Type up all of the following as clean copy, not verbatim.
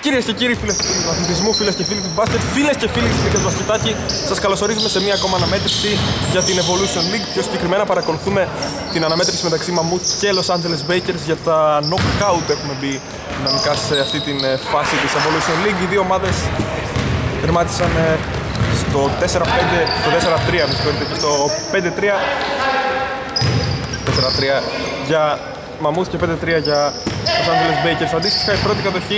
Κυρίες και κύριοι, φίλες και φίλοι του αθλητισμού, φίλες και φίλοι του μπάσκετ, φίλες και φίλοι της Λίγκας Μπασκετάκη, σας καλωσορίζουμε σε μία ακόμα αναμέτρηση για την Evolution League. Πιο συγκεκριμένα παρακολουθούμε την αναμέτρηση μεταξύ Mammoth και Los Angeles Bakers για τα knockout. Έχουμε μπει δυναμικά σε αυτή την φάση της Evolution League. Οι δύο ομάδες τερμάτισαν στο 4-5, στο 4-3, και στο 5-3. 4-3 για Mammoth και 5-3 για Los Angeles Bakers. Αντίστοιχα, η πρώτη κατοχή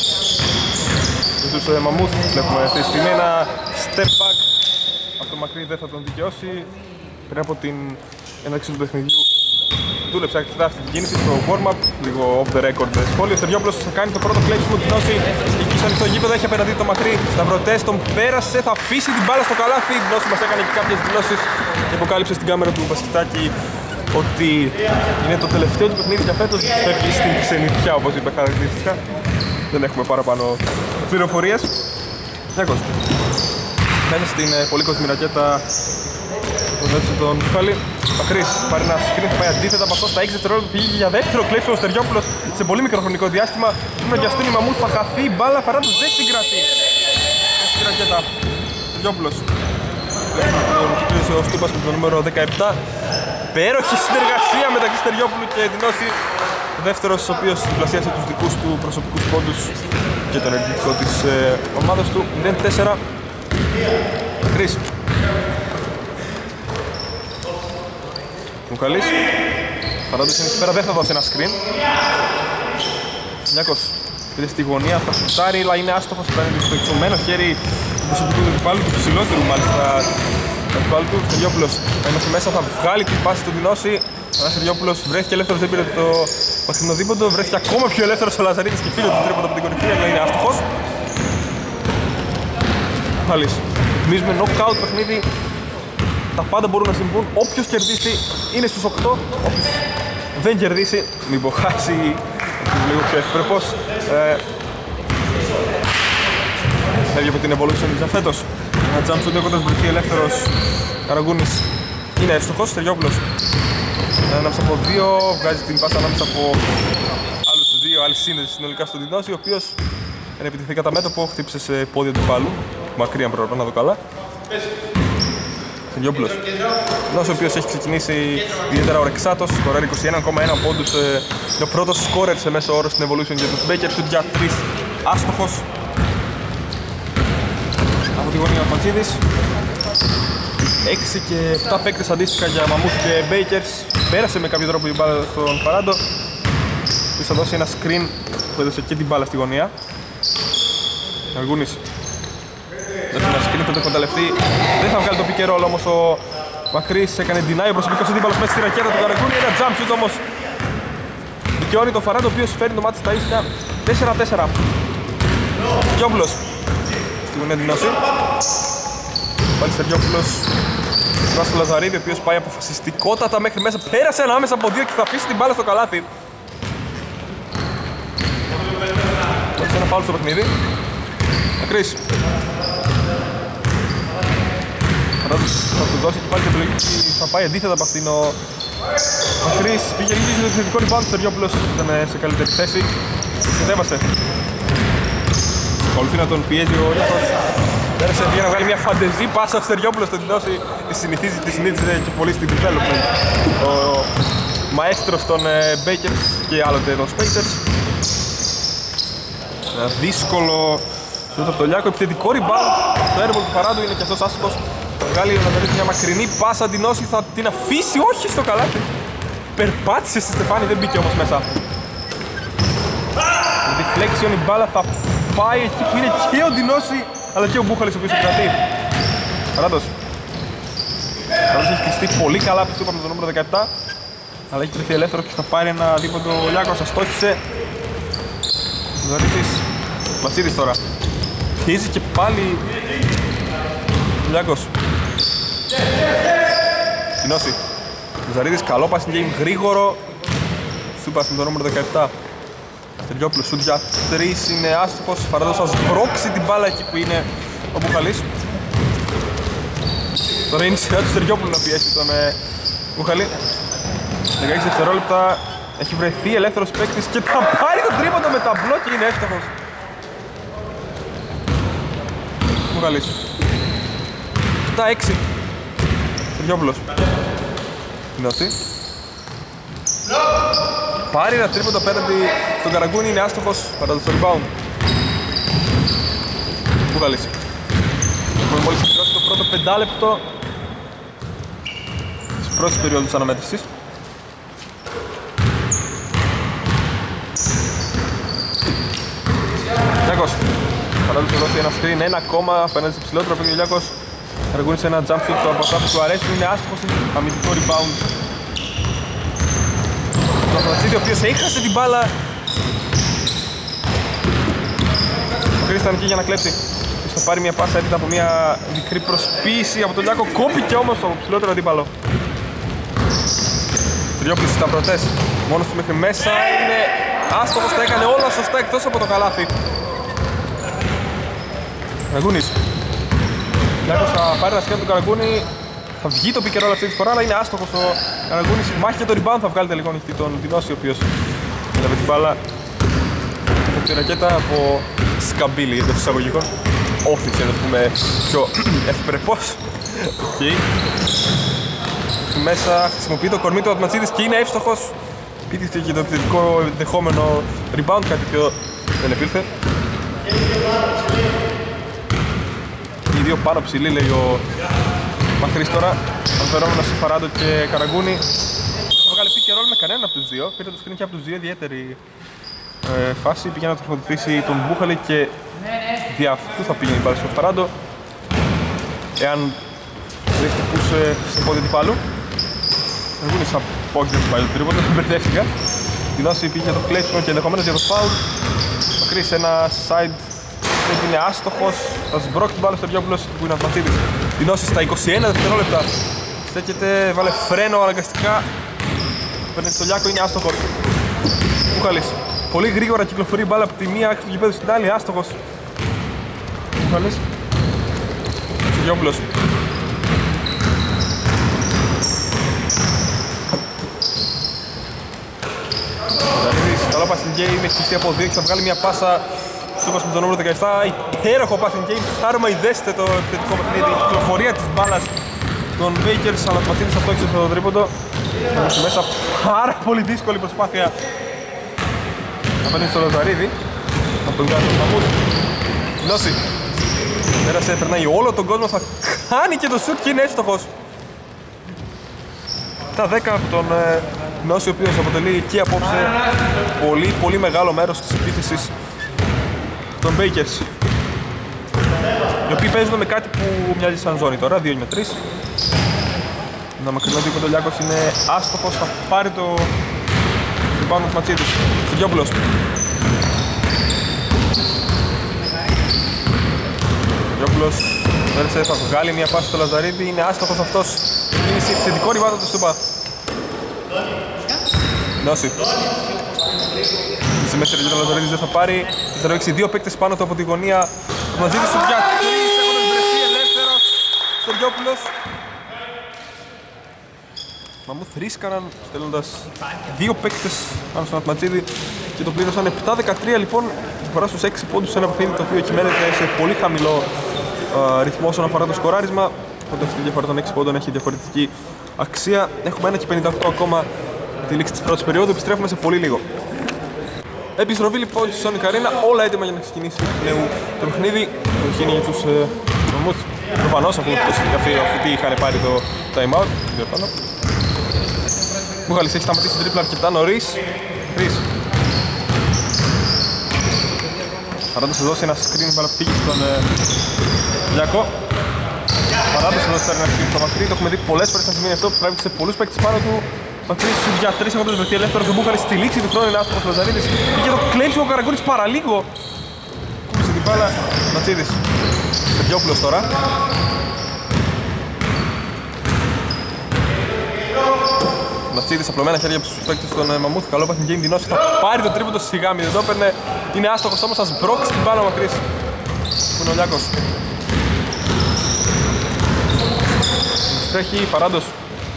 τους Mammoth βλέπουμε αυτή τη στιγμή ένα step back από το μακρύ, δεν θα τον δικαιώσει. Πριν από την ένταξη του παιχνιδιού δούλεψε αρκετά αυτή την κίνηση στο warm-up, λίγο off the record σχόλιο. Ο Στεριόπουλος θα κάνει το πρώτο κλέψιμο, την δόση εκεί στο ανοιχτό γήπεδο, έχει απέναντι το μακρύ σταυρωτές, τον πέρασε, θα αφήσει την μπάλα στο καλάθι. Η δόση μας έκανε και κάποιες δηλώσεις και αποκάλυψε στην κάμερα του Μπασκετάκη ότι είναι το τελευταίο του παιχνίδι για φέτος, φεύγει στην ξενιτιά όπως είπε χαρακτηριστικά. Δεν έχουμε παραπάνω πληροφορίες. Νιάκος μέσα στην πολύ κοσμή ρακέτα τον έδωσε τον Κουφάλη. Μακρύς πάρει ένα screen, θα πάει αντίθετα από αυτό στα 6 δευτερόλεπτα, πήγε για δεύτερο κλέψιμο ο Στεριόπουλος σε πολύ μικροχρονικό διάστημα. Πρέπει να αυτήν η Mammoth, θα χαθεί η μπάλα, Φαράντος δεν συγκρατεί στη ρακέτα. Στεριόπουλος ο Στούπας με το νούμερο 17. Υπέροχη συνεργασία μεταξύ Στεριόπουλου και Δινώση. Ο δεύτερος, ο οποίος διπλασίασε τους δικούς του προσωπικούς πόντους και τον ενεργητικό της ομάδας του. 0-4. Κρίς. Μουχαλής. Παρόντως είναι εκεί πέρα, δεν θα δώσει ένα screen. Νιάκος πήρε στη γωνία, θα σουτάρει, αλλά είναι άστοχος. Παίρνει στο εξωμένο χέρι του προσωπικού του αντιπάλου, του ψηλότερου μάλιστα του αντιπάλου του. Στεριόπουλος θα είμαστε μέσα, θα βγάλει την πάση του Δινώση. Ο Στεριόπουλος βρέθηκε ελεύθερος, δεν πήρε το μακρινό δίποντο. Βρέθηκε ακόμα πιο ελεύθερος ο Λαζαρίδης και πήρε το τρίποντο από την κορυφή, αλλά είναι άστοχος. Μάλιστα. Μίζουμε knockout παιχνίδι. Τα πάντα μπορούν να συμβούν. Όποιος κερδίσει είναι στους 8. Όποιος δεν κερδίσει, μην υποχάσει λίγο πιο ευπρεπώς. Φεύγει από την Evolution για φέτος. Ένα jump shot έχοντας βρεθεί ελεύθερος. Καραγκούνης είναι εύστοχος. Στεριόπουλος ανάμεσα από δύο, βγάζει την πάσα ανάμεσα από άλλους δύο, άλλη σύνδεση συνολικά στον Δινώση, ο οποίος δεν επιτεθεί κατά μέτωπο, χτύπησε σε πόδια του πάλου. Μακρύ αν πρέπει να δω καλά. Στεριόπουλος, ο οποίος έχει ξεκινήσει ιδιαίτερα ορεξάτος, σκοράρει 21,1 πόντους, είναι ο πρώτος σκόρερ σε μέσο όρο στην Evolution για τους Bakers, σουτ για 3, άστοχος. Από τη γωνία ο Φαντσίδης. 6 και 7 παίκτες αντίστοιχα για Mammoth και Bakers. Πέρασε με κάποιο τρόπο η μπάλα στον Φαράντο. Του θα δώσει ένα screen που έδωσε και την μπάλα στη γωνία. Αργούνης δώσει ένα screen, θα το εκμεταλλευτεί. Δεν θα βγάλει το pick and roll όμως ο Μακρύς. Έκανε deny ο προσωπικός αντίπαλος μέσα στη ρακέτα του Καραγκούνη. Ένα jump shoot όμως δικαιώνει τον Φαράντο, ο οποίος φέρνει το μάτι στα ίσια. 4-4. Γιόμπλος στη γωνία Δινώση. Πάλι Στεριόπουλος μπροστά στο Λαζαρίδη, ο οποίος πάει αποφασιστικότατα μέχρι μέσα. Πέρασε ανάμεσα από δύο και θα αφήσει την μπάλα στο καλάθι. Έχει ένα φάουλ στο παιχνίδι. Μακρύς. Θα του δώσει και πάλι την επιλογή, θα πάει αντίθετα από αυτήν ο Μακρύς. Πήγε λίγο στο επιθετικό rebound, ο Στεριόπουλος ήταν σε καλύτερη θέση. Συνδέβασε. Ακολουθεί να τον πιέζει ο Νιάκος. Πέρασε για να βγάλει μια φαντεζή πάσα ο Στεριόπουλος, θα την δώσει, τη συνήθιζε και πολύ στην development ο μαέστρος των Bakers και άλλοτε των Spacers. Ένα δύσκολο σούτ από τον Λιάκο, επιθετικό rebound, το airball του Φαράντου είναι και αυτός άσχος. Θα βγάλει να δώσει μια μακρινή πάσα, την Όση, θα την αφήσει, όχι στο καλάθι. Περπάτησε στη στεφάνη, δεν μπήκε όμως μέσα. Deflection, η μπάλα θα πάει εκεί που είναι και ο Δινώση αλλά και ο Μπούχαλης ο οποίος κρατεί. Φαράντος. Φαράντος έχει κλειστεί πολύ καλά, που είπαμε το νούμερο 17, αλλά έχει βρεθεί ελεύθερο και θα πάρει ένα δίποντο ο Λιάκος, αστόχησε. Ο Ζαρίδης, Βασίδης τώρα. Πιέζει και πάλι ο Λιάκος. Δινώση. Ο Ζαρίδης, καλό passing game, γρήγορο. Σούπας με το νούμερο 17. Στεριόπουλος, σουτ για 3, είναι άστοχος. Φαράντος θα σμπρώξει την μπάλα εκεί που είναι ο Μπουχαλής. Τώρα είναι η σειρά του Στεριόπουλου να πιέσει τον Μπουχαλή. 16 δευτερόλεπτα, έχει βρεθεί ελεύθερος παίκτης και θα πάρει το τρίποντο με ταμπλό και είναι εύστοχος. Μπουχαλής. 7-6. Σεργιόπουλος. Δώσει. Πάρει ένα τρίποντο απέναντι στον Καραγκούνι, είναι άστοχος, παρά το rebound. Μπουχαλής. Έχουμε μόλις τελειώσει το πρώτο 5 λεπτό της πρώτης περίοδου της αναμέτρησης. Γιάκος. Παράδοση δώσει ένα screen, ένα ακόμα απέναντι στο ψηλότερο, πήγε ο Γιάκος. Καραγκούνι σε ένα jump shoot από αυτά που του αρέσει, είναι άστοχος, αμυντικό rebound. Ο Αφρασίδη, ο οποίος έχασε την μπάλα. Ο Κρίστας ήταν εκεί για να κλέψει. Θα πάρει μια πάσα έπειτα από μια μικρή προσποίηση από τον Γιάκο. Κόπηκε όμως το ψηλότερο αντίπαλο. Τριόπλης στα πρωτές. Μόνος του μέχρι μέσα. Είναι άστοχος, τα έκανε όλα σωστά εκτός από το καλάθι. Καραγκούνης. Γιάκος θα πάρει ένα σκέλ του Καραγκούνη. Θα βγει το pick and roll αυτή τη φορά, αλλά είναι άστοχος ο Καραγκούνης. Μάχη για το rebound θα βγάλει τελικό νυχτή τον Δινώση, ο οποίος έλαβε την μπάλα από τη ρακέτα από σκαμπίλι εντός εισαγωγικών. Όφησε να το πούμε πιο ευπρεπώς. Μέσα χρησιμοποιεί το κορμί του Ατματσίδης και είναι εύστοχος. Πήτυχε και το επιθετικό ενδεχόμενο rebound, κάτι πιο δεν επήλθε. Οι δύο πάνω ψηλοί, λέει ο Μακρύς τώρα. Αναφερόμενος σε Φαράντο και Καραγκούνι. Θα βγάλει pick and roll με κανέναν από τους δύο. Πήρε το screen και από τους δύο, ιδιαίτερη φάση. Πήγε να τροφοδοτήσει τον Μπούχαλη και δι' αυτού θα πήγαινε η μπάλα στο Φαράντο. Εάν δεν χτυπούσε στο πόδι του πάλου. Καραγκούνι σαν πόκι δεν του πάει το τρίποντο, δεν μπερδεύτηκα. Την δόση πήγε για το κλέψιμο και ενδεχομένως για το foul. Μακρύς ένα side step είναι άστοχος. Θα σμπρώξει την μπάλα στο Ριόπουλος που είναι Ατματσίδης. Την δόση στα 21 δευτερόλεπτα. Στέκεται, βάλε φρένο αναγκαστικά. Παίρνει στο Λιάκο, είναι άστοχος. Μπουχαλής. Πολύ γρήγορα κυκλοφορεί η μπάλα από τη μία άκρη του γηπέδου στην άλλη, άστοχος. Μπουχαλής. Ριόπουλος. Καλό passing game, έχει χτιστεί από δύο και θα βγάλει μια πάσα Σούπας με το νούμερο 17. Υπέροχο passing game, χάρωμα ειδέστε το επιθετικό παιχνίδι. Η κυκλοφορία της μπάλας των Bakers, αλλά το Ματσίνης αυτό έξω στο τρίποντο. Όμως μέσα πάρα πολύ δύσκολη προσπάθεια απέναντι στο Λαζαρίδη. Από τον Γκάρτο Μαμούτ. Νόση. Πέρασε, περνάει όλο τον κόσμο, θα κάνει και το σουτ και είναι εύστοχος. Τα 10 από τον Νόση, ο οποίος αποτελεί και απόψε πολύ μεγάλο μέρος της επίθεσης των Bakers, οι οποίοι παίζουν με κάτι που μοιάζει σαν ζώνη τώρα, 2 με 3. Να μακρινό δίκο το Λιάκος είναι άστοχος, θα πάρει το πάνω του Ματσίδης. Σεργιόπουλος. Σεργιόπουλος πέρασε, θα βγάλει μια πάση στο Λαζαρίδη, είναι άστοχος αυτός. Κίνηση, θετικό ριβάτο του Στούπα. Νόση. Στη μέση ο Λαζαρίδης δεν θα πάρει. Θα ρίξει δύο παίκτες πάνω του από τη γωνία. Ο Ματζίδης σου πια 3 έχοντας βρεθεί ελεύθερος. Σεργιόπουλος. Μαμούθ ρίσκαραν στέλνοντας δύο παίκτες πάνω στον Ατματζίδη και το πλήρωσαν 7-13 λοιπόν. Φορά στους 6 πόντους σε ένα παιχνίδι το οποίο κυμαίνεται σε πολύ χαμηλό ρυθμό όσον αφορά το σκοράρισμα. Οπότε αυτή η διαφορά των 6 πόντων έχει διαφορετική αξία. Έχουμε 1 και 58 ακόμα τη λήξη της πρώτης περίοδου. Επιστρέφουμε σε πολύ λίγο. Επιστροφή λοιπόν στη Sonic Arena, όλα έτοιμα για να ξεκινήσει το παιχνίδι. Το έχει γίνει για τους Μαμούθ. Προφανώς αφού αυτοί είχαν πάρει το time out. Μπουχαλής έχει σταματήσει την τρίπλα αρκετά νωρίς. Παράδοση θα δώσει ένα screen που πήγε στον Λιακό. Παράδοση θα δώσει ένα screen στο Μακρύ. Το έχουμε δει πολλές φορές να σημαίνει αυτό που τράβηξε πολλούς παίκτες πάνω του. Μακρύς για 3 έχοντας βρεθεί ελεύθερος. Ο Μπουχαλής στη λήξη του χρόνου είναι άστοχος Λαζαρίδης. Είχε το κλέψιμο ο Καραγκούνης παραλίγο. Κούμπησε την μπάλα. Ματσίδης. Σεργιόπουλος τώρα. Ματσίδης απλωμένα χέρια από τους παίκτες των Μαμούθ. Καλό passing game, Δινώση θα πάρει το τρίποντο στη σιγά. Δεν το έπαιρνε. Είναι άστοχος όμως, θα σμπρώξει την μπάλα ο Μακρύς. Που είναι ο Λιάκος. Τρέχει Φαράντος.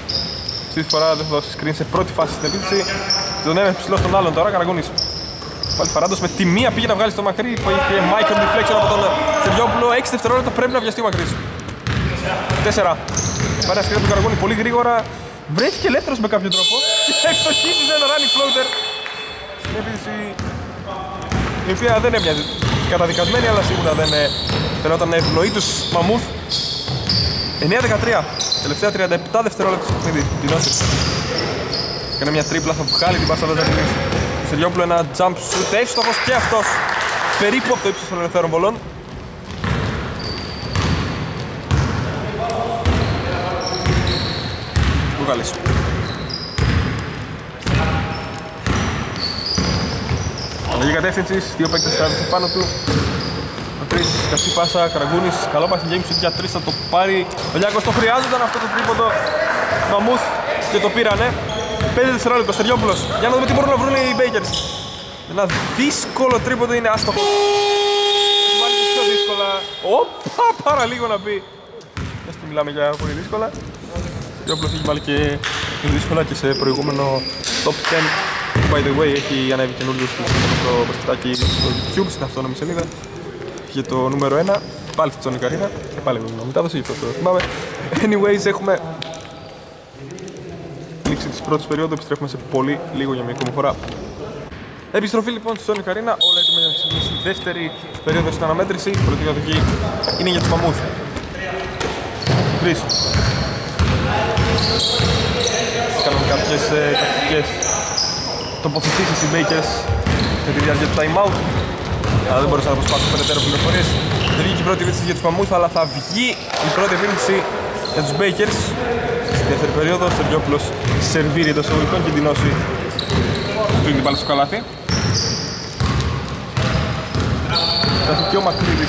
Αυτή τη φορά δεν θα δώσει screen σε πρώτη φάση στην επίθεση. Τον ένα ψηλό στον άλλον τώρα, Καραγκούνης. Πάλι Φαράντος με τη μία πήγε να βγάλει στο μακρύ που είχε micro deflection από τον Στεριόπουλο. 6 δευτερόλεπτα πρέπει να βιαστεί ο μακρύς. 4. Πάρε ασκρία του Καραγώνη πολύ γρήγορα. Βρέθηκε ελεύθερος με κάποιο τρόπο και ευστοχίζει ένα running floater. Στην επίθεση η οποία δεν έμοιαζε καταδικασμένη, αλλά σίγουρα δεν φαινόταν να ευνοεί τους Μαμούθ. 9-13. Τελευταία 37 δευτερόλεπτα στο παιχνίδι. Την δόση. Έκανε μια τρίπλα, θα βγάλει την πάσα Λαζαρίδη. Ο Στεριόπουλο ένα jump shoot, εύστοχος και αυτός. Περίπου από το ύψος των ελευθέρων βολών. Βγάλεις. Αλλαγή κατεύθυνσης, δύο παίκτες θα έρθουν πάνω του. Τρεις, καυτή πάσα, Καραγκούνης, καλό passing game shoot για 3 θα το πάρει. Ο Λιάκος το χρειάζονταν αυτό το τρίποντο. Μαμούθ και το πήρανε. 5 δευτερόλεπτα, Στεριόπουλος. Για να δούμε τι μπορούν να βρουν οι Bakers. Ένα δύσκολο τρίποντο είναι άστοχο. Βάλει πιο δύσκολα. Όπα, παραλίγο να πει. Έτσι μιλάμε για πολύ δύσκολα. Στεριόπουλος έχει βάλει και δύσκολα και σε προηγούμενο top 10. By the way, έχει ανέβει καινούργιο στο μπασκετάκι στο YouTube, στην αυτόνομη σελίδα. Για το νούμερο 1, πάλι στη Sonic Arena. Πάλι με μετάδοση, γι' αυτό το θυμάμαι. Anyways, έχουμε λήξη της πρώτης περίοδου, επιστρέφουμε σε πολύ λίγο για μια ακόμη φορά. Επιστροφή λοιπόν στη Sonic Arena, όλα έτοιμα για να ξεκινήσει η δεύτερη περίοδο στην αναμέτρηση. Η πρώτη κατοχή είναι για τους Μαμούθ. Chris. Κάνουν κάποιες τακτικές τοποθετήσεις οι Bakers με τη διάρκεια του time out. Αλλά δεν μπορούσα να προσπάσω περαιτέρω πληροφορίες. Δεν βγήκε η πρώτη επίθεση για τους Μαμούθ, αλλά θα βγει η πρώτη επίθεση για τους Bakers. Στη δεύτερη περίοδο, ο Στεριόπουλος σερβίρει εντός εισαγωγικών και εντυνώσει. Φύγει την μπάλα στο καλάθι. Θα έρθει και ο Μακρύδης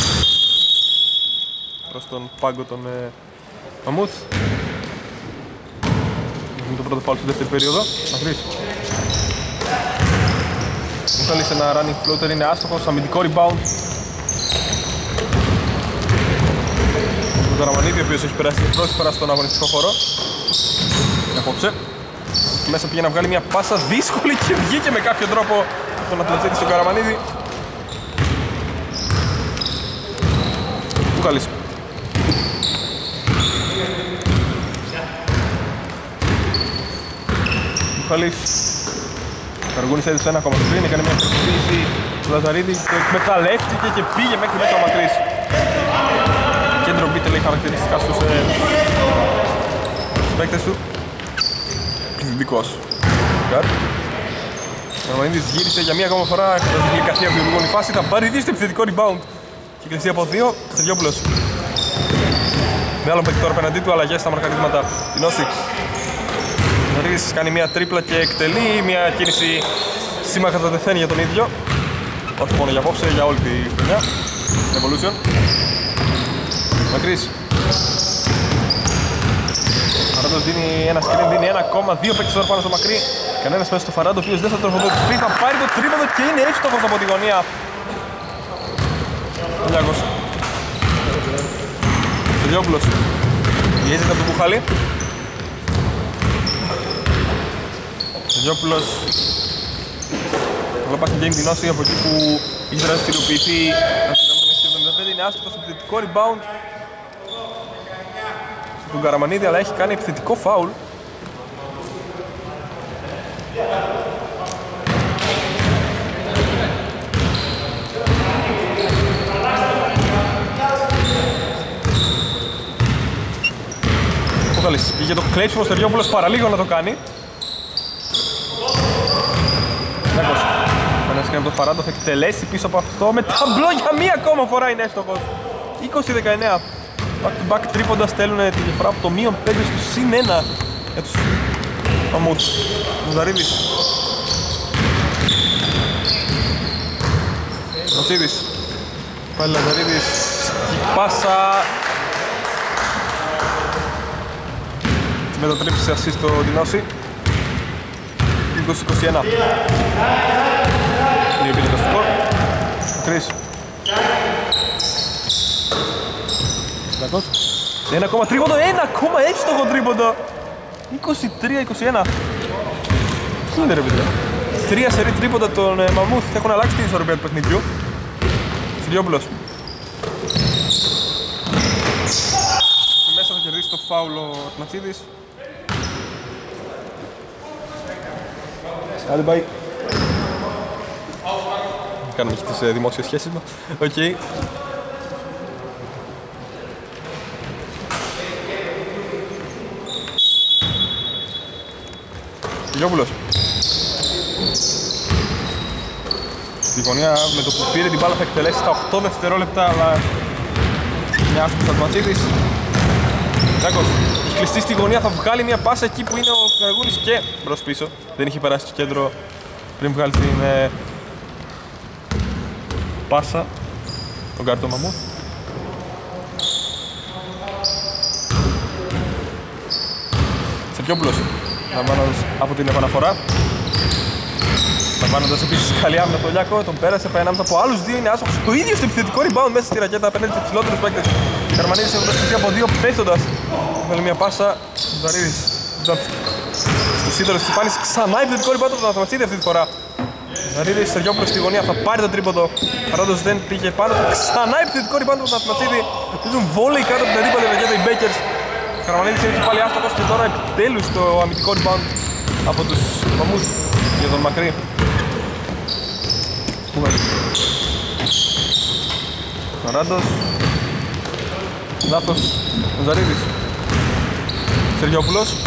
προς τον πάγκο των Μαμούθ. Είναι το πρώτο φάουλ στη δεύτερη περίοδο. Μακρύς. Μιχάλης σε ένα running floater, είναι άστοχος, αμυντικό rebound. Ο Καραμανίδη, ο οποίος έχει περάσει την πρώτη φορά στον αγωνιστικό χώρο. Απόψε. Μέσα πήγε να βγάλει μια πάσα δύσκολη και βγήκε με κάποιο τρόπο τον αθλητή στον Καραμανίδη. Μιχάλης. Μιχάλης. Καργούνης έδειξε ένα ακόμα πριν, έκανε μια προσποίηση του Λαζαρίδη, το εκμεταλλεύτηκε και πήγε μέχρι μέσα ο Μακρύς. Κέντρο μπίτε λέει χαρακτηριστικά στους παίκτες του. Πληθυντικός. Ο Καρμανίδης γύρισε για μία ακόμα φορά, έχοντας την γλυκαθία από την η φάση, θα πάρει δίστε επιθετικό rebound. Και κλειστεί από 2, Στεριόπουλος. Με άλλο παίκτη τώρα απέναντί του, αλλαγές στα μαρκαρίσματα. Την όση. Μακρύς κάνει μια τρίπλα και εκτελεί μια κίνηση σήμα κατά τεθέν για τον ίδιο. Όχι μόνο για απόψε, για όλη τη χρονιά. Evolution. Μακρύς. Φαράντος δίνει ένα screen, δίνει 1,2 παίκτες τώρα πάνω στο Μακρύ. Κανένας μέσα στο Φαράντο, ο οποίος δεν θα τροφοδοτηθεί, θα πάρει το τρίποντο και είναι εύστοχος από τη γωνία. Ο Λιάκος. Στεριόπουλος. Πιέζεται από τον Μπουχάλη. Στεριόπουλος. Καλό passing game την όση από εκεί που είχε δραστηριοποιηθεί. Είναι άστοχος, επιθετικό rebound στον Καραμανίδη, αλλά έχει κάνει επιθετικό φάουλ. Πήγε το κλέψιμο, ο Στεριόπουλος παραλίγο να το κάνει. Νέκος. Ένας και από το Φαράντο θα εκτελέσει πίσω από αυτό με ταμπλό για μία ακόμα φορά, είναι εύστοχος. 20-19. Back to back τρίποντα στέλνουν τη διαφορά από το -5 στο +1 για τους Μαμούθ. Λαζαρίδης. Νοσίδης. Πάλι Λαζαρίδης. Η πάσα. Μετατρέψει assist στο Δινώση. 20-21. Είναι επίλυτο στο σκορ. Ο Κρίς. Ένα ακόμα τρίποντο, ένα ακόμα εύστοχο τρίποντο. 23-21. Τι είναι ρε παιδιά. 3 σερί τρίποντα των Μαμούθ έχουν αλλάξει την ισορροπία του παιχνιδιού. Συριόπουλος. Μέσα θα κερδίσει το φάουλ ο Ματσίδης. Άντε πάει. Κάνουμε και τις δημόσιες σχέσεις μας. Οκ. Συριόπουλος. Στη γωνία με το που πήρε την μπάλα θα εκτελέσει στα 8 δευτερόλεπτα, αλλά μια άσχος Ματσίδης. Τάκος, έχει κλειστεί στη γωνία, θα βγάλει μια πάσα εκεί που είναι ο Καραγούνης και μπρος πίσω. Δεν είχε περάσει στο κέντρο πριν βγάλει την πάσα τον κάρτο Μαμούθ. Σερκιόπουλος, λαμβάνοντας από την επαναφορά. Λαμβάνοντας επίσης καλή άμυνα από τον Λιάκο, τον πέρασε, πάει ανάμεσα από άλλους δύο, είναι άσοχος. Το ίδιο στο επιθετικό rebound μέσα στη ρακέτα απέναντι στους υψηλότερους παίκτες. Καρμανίδης έχοντας κλειστεί από δύο πέφτοντας. Βάλει μια πάσα, Ζαρίδης, στους σύντορες της Φάνης, ξανά επιθετικό rebound από τον Αθανασίδη αυτή τη φορά. Ζαρίδης, Σεργιόπουλος στη γωνία, θα πάρει το τρίποντο, παρόντως δεν πήγε πάνω του. Ξανά επιθετικό rebound από τον Αθανασίδη. Παίζουν βόλεϊ κάτω από την αντίπαλη ρακέτα οι Bakers. Καρμανίδης είναι πάλι άστοχος και τώρα επιτέλους το αμυντικό rebound από τους Μαμούθ για τον Μακρύ. Ο Ράντος. Λάθος ο Ζαρίδης. Σεργιόπουλος.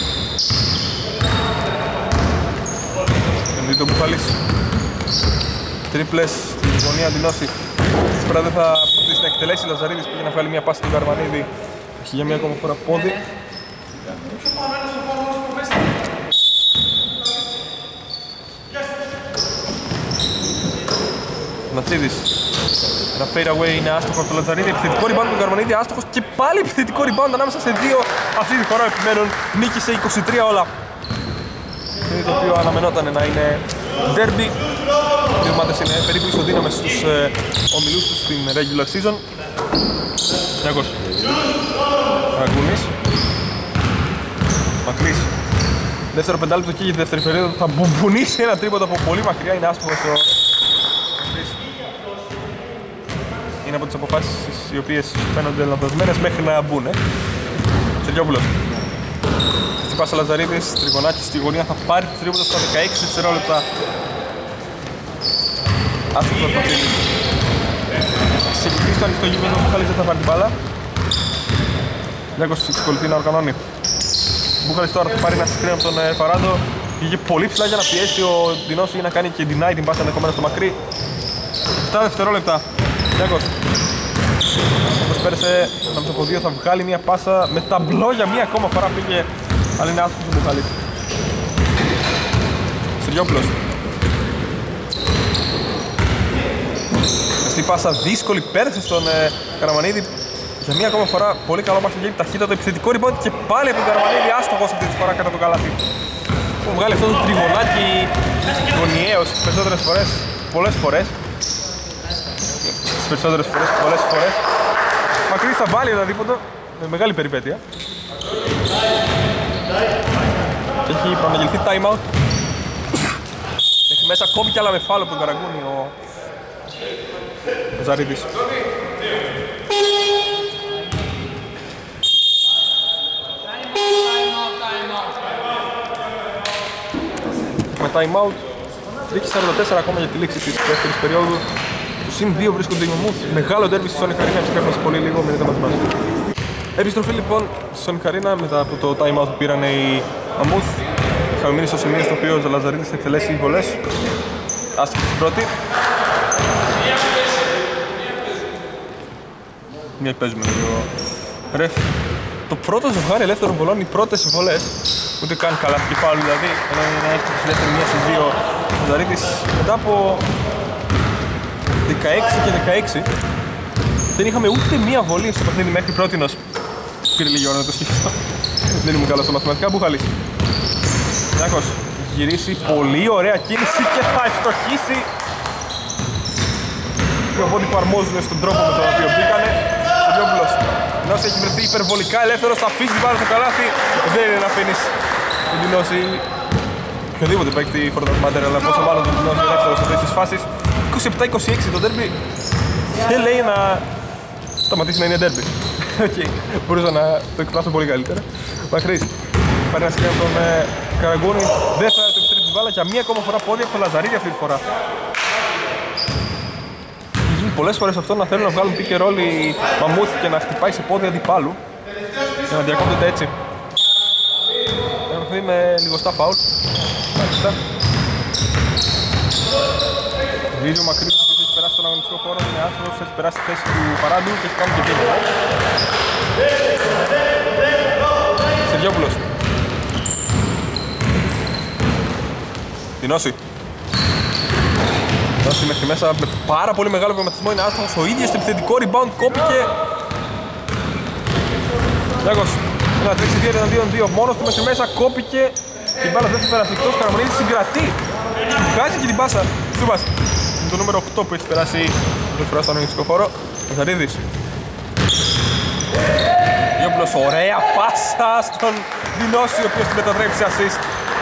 Εννοεί το Μπουφαλής. Τρίπλες στη γωνία Αντινώση. Τώρα δεν θα προσπαθήσει να εκτελέσει. Λαζαρίδης πήγε να βγάλει μια πάση στον Καρμανίδη. Έχει για μια ακόμα φορά πόδι. Νατσίδης. Ένα fade away είναι άστοχο από το Λατζαρίδη. Επιθετικό rebound του Καρμανίδη, άστοχος και πάλι επιθετικό rebound ανάμεσα σε δύο. Αυτή τη φορά επιμένουν, νίκησε 23 όλα. Είναι το οποίο αναμενόταν να είναι derby. Οι ομάδες είναι περίπου ισοδύναμες στους ομιλούς τους στην regular season. Γιάκος. Ραγκούνης. Μακρύς. Δεύτερο πεντάλεπτο και για τη δεύτερη περίοδο θα μπουμπουνίσει ένα τρίποντο από πολύ μακριά. Είναι άστοχος ο είναι από τις αποφάσεις οι οποίες φαίνονται λανθασμένες μέχρι να μπουν. Σεργιόπουλος. Στην πάσα Λαζαρίδης, τριγωνάκι στη γωνία, θα πάρει τη τρίποντα στα 16 δευτερόλεπτα. Άστοχος ο Φασίλης. Ξεκινήσει στο ανοιχτό γήπεδο, ο Μπούχαλης δεν θα πάρει την μπάλα. Γιάκος εξακολουθεί να οργανώνει. Μπούχαλης τώρα θα πάρει ένα screen από τον Φαράντο. Πήγε πολύ ψηλά για να πιέσει ο Δινός για να κάνει και deny την πάσα ενδεχομένως στο μακρύ. 7 δευτερόλεπτα. Γιάκος. Όπως πέρασε ανάμεσα από δύο, θα βγάλει μια πάσα με ταμπλό για μία ακόμα φορά, πήγε, αλλά είναι άσχος ο Μπουχαλής. Σεργιόπουλος. Στη πάσα δύσκολη, πέρασε στον Καραμανίδη. Για μία ακόμα φορά πολύ καλό μάχη γίνει ταχύτατο επιθετικό rebound και πάλι από τον Καραμανίδη, άστοχος αυτή τη φορά κατά το καλάθι. Που βγάλει αυτό το τριγωνάκι γωνιαίος περισσότερες φορές, πολλές φορές. Περισσότερες φορές, πολλές φορές. Μακρύς θα βάλει ένα δίποτο με μεγάλη περιπέτεια. Έχει προαναγγελθεί time out. Έχει μέσα ακόμη κι άλλα με φάουλ από τον Καραγκούνη ο Ζαρίδης. Με time out. 3:44 ακόμα για τη λήξη της δεύτερης περίοδου. Συν 2 βρίσκονται οι Μαμούθ. Μεγάλο ντέρμπι στη Sonic Arena, επιστρέφουμε σε πολύ λίγο, μείνετε μαζί μας. Επιστροφή λοιπόν στη Sonic Arena μετά από το time out που πήραν οι Μαμούθ. Είχαμε μείνει στο σημείο στο οποίο ο Ζαλαζαρίδης θα εκτελέσει βολές. Άστηκε την πρώτη. Μια παίζουμε λίγο. Ρεφ. Το πρώτο ζευγάρι ελεύθερων βολών, οι πρώτες βολές. Ούτε καν καλά και φάουλ δηλαδή. Ενώ είναι να έχει τη δεύτερη μία στις δύο. Ο Ζαρίδης μετά από 16 και 16 δεν είχαμε ούτε μία βολή στο παιχνίδι μέχρι πρότινος. Πήρε λίγη ώρα να το σκεφτώ. Δεν ήμουν καλός στα μαθηματικά. Μπουχαλής. Γιάκος. Γυρίσει. Πολύ ωραία κίνηση και θα ευστοχίσει. Και οπότε που αρμόζουν στον τρόπο με τον οποίο μπήκανε. Ο Διόπουλος. Νόση έχει βρεθεί υπερβολικά ελεύθερος. Θα αφήσει την μπάλα στο καλάθι. Δεν είναι να αφήνεις τον Δινώση. οποιοδήποτε παίκτη for that matter, αλλά πόσο μάλλον τον Δινόση δεύτερος σε αυτές τις φάσεις. 27-26 το derby δεν λέει να σταματήσει να είναι derby. Okay. Μπορούσα να το εκφράσω πολύ καλύτερα. Μακρύς, πάρει ένα σκέφτο τον Καραγκούνη, δεν θα του επιστρέψει την μπάλα για μία ακόμα φορά πόδια από το Λαζαρίδη αυτή τη φορά. Γίνει πολλές φορές αυτό να θέλουν να βγάλουν pick and roll οι Μαμούθ και να χτυπάει σε πόδια αντιπάλου και να διακόπτεται έτσι. Έχουμε με λιγοστά φάουλ. Μάλιστα. Βίντεο Μακρύς που έχει περάσει στον αγωνιστικό χώρο, είναι άστρος, έχει περάσει τη θέση του Παράντου και έχει κάνει και βίντεο. Σεργιόπουλος. Δινόση. Δινόση μέχρι μέσα με πάρα πολύ μεγάλο βηματισμό, είναι άστρος, ο ίδιος στο επιθετικό rebound κόπηκε. Γιάκος, ένα τρέξει 2-2, μόνος του μέχρι μέσα, κόπηκε και η μπάλα δεν θα περάσει εκτός, Καραμονίδης συγκρατεί. Βγάζει και την πάσα. Σούπας. Το νούμερο 8 που έχει περάσει την φορά στον αγωνιστικό χώρο. Μεθαρίδης. Γιόπουλος, ωραία πάσα στον Δινόση, ο οποίος την μετατρέπει σε assist.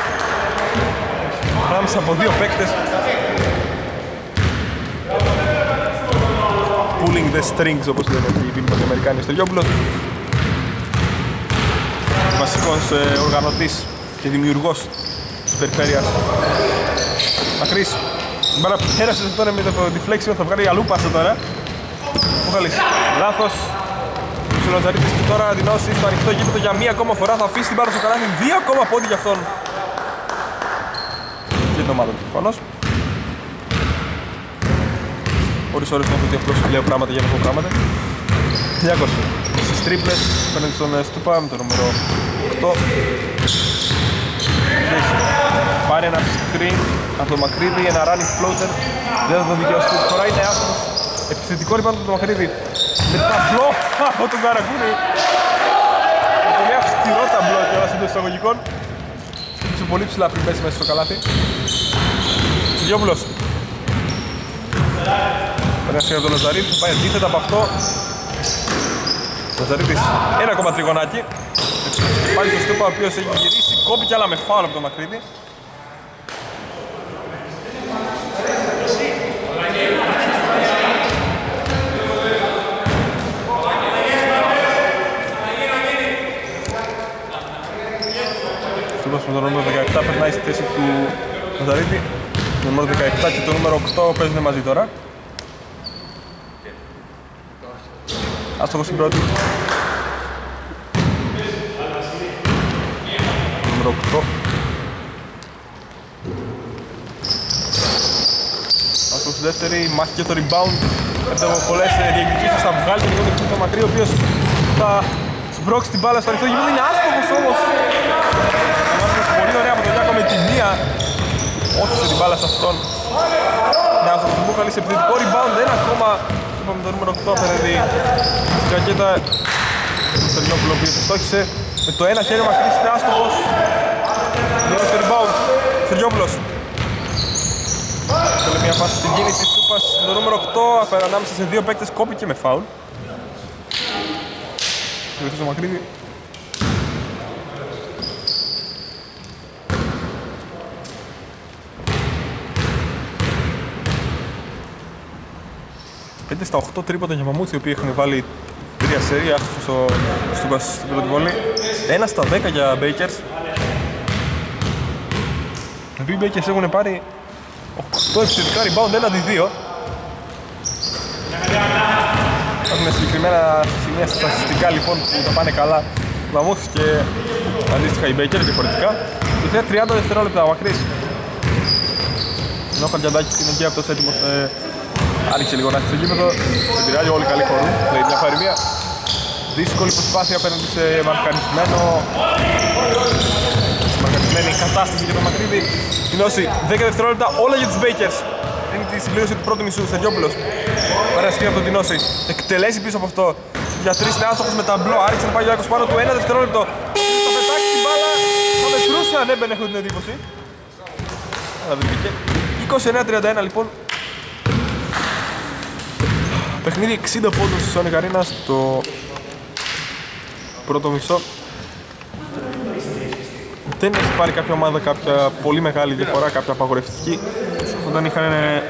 Ανάμεσα από δύο παίκτες. Pulling the strings, όπως λένε οι φίλοι μας οι Αμερικάνοι. Στο Γιόπουλος, βασικός οργανωτής και δημιουργός της περιφέρειας. Μακρύς. Η μπάλα πέρασε τώρα με το deflection, θα βγάλει αλλού πάσα τώρα. Μουχαλής, λάθος. Ο Λαζαρίδης και τώρα Δινόση στο ανοιχτό γήπεδο για μία ακόμα φορά, θα αφήσει την μπάλα στο καλάθι, 2 ακόμα πόντι για αυτόν. Και την ομάδα του προφανώς. Ώρες να έχω δει απλώς λέω πράγματα για να πω πράγματα. Διάκος, στις τρίπλες, παίρνει στον Στούπα με το νούμερο 8. Πάρει ένα screen από το Μακρύδη, ένα running floater. Δεν θα το δικαιώσει. Τώρα είναι άστρος. Επιθετικό rebound από το Μακρύδη. Με ταμπλό από τον Καραγκούνη. Με πολύ αυστηρό ταμπλό και ένας εντός εισαγωγικών. Είσαι πολύ ψηλά πριν πέσει μέσα στο καλάθι. Σεργιόπουλος. Ωραία σειρά από τον Λαζαρίδη, θα πάει αντίθετα από αυτό. Λαζαρίδης, ένα ακόμα τριγωνάκι. Και πάλι στο Στούπα, ο οποίος έχει γυρίσει, κόπηκε αλλά με φάουλ από τον Μακρύδη. Στούπας με το νούμερο 17 περνάει στη θέση του Λαζαρίδη. Το νούμερο 17 και το νούμερο 8 παίζουν μαζί τώρα. Άστοχος στην πρώτη. Νούμερο 8. Άστοχος στη δεύτερη, μάχη και το rebound. Efter από πολλές διεκδικήσεις θα βγάλει τον λίγο το Μακρύ, ο οποίος θα σμπρώξει την μπάλα στο ανοιχτό γήπεδο. Είναι άστοχος όμως. Πολύ ωραία από τον Γιάκο με τη μία. Όθησε την μπάλα σε αυτόν. Είναι άστοχος του Μπούχαλης, επιθετικό rebound, ένα ακόμα. Με το νούμερο 8 φέρνει στην ρακέτα του Στερνόπουλο, ο οποίος στόχισε με το ένα χέρι. Μακρύς είναι άστοχος. Δίνει στο rebound Στερνόπουλος. Θέλει μια φάση στην κίνηση της Τούπας με το νούμερο 8 ανάμεσα σε δύο παίκτες, κόπηκε με φάουλ. Βοηθούσε ο Μακρύδη. Στα 8 τρίποτα για Μαμούθ, οι οποίοι έχουν βάλει 3 σέρια στην πρώτη βόλη. 1 στα 10 για Bakers. Οι Bakers έχουν πάρει 8 επιθετικά rebound έναντι 2. Έχουν συγκεκριμένα σημεία στατιστικά λοιπόν που τα πάνε καλά Μαμούθ και αντίστοιχα οι Bakers διαφορετικά. Και 30 δευτερόλεπτα ο Μακρύς. Ενώ ο Χαρτζαντάκης είναι και αυτός έτοιμος. Άνοιξε λίγο να έχει στο γήπεδο, δεν πειράζει, όλοι καλοί χωρούν, λέει μια φαρμία. Δύσκολη προσπάθεια απέναντι σε μαρκαρισμένη κατάσταση για τον Μακρύδη. Δινόση 10 δευτερόλεπτα όλα για τους Bakers. Είναι τη συμπλήρωση του πρώτου μισού, Στεριόπουλος. Ωραία σκηνή από τον Δινόση, εκτελέσει πίσω από αυτό. Για 3 είναι άστοχος με ταμπλό, άρχισε να πάει ο Γιάκος πάνω του, 1 δευτερόλεπτο. Θα πετάξει την μπάλα, θα μετρούσε αν έμπαινε, έχω την εντύπωση. Αλλά δεν μπήκε. 29-31 λοιπόν. Παιχνίδι 60 πόντους στη Sonic Arena στο πρώτο μισό. δεν έχει πάρει κάποια ομάδα κάποια πολύ μεγάλη διαφορά, κάποια απαγορευτική. Όταν είχαν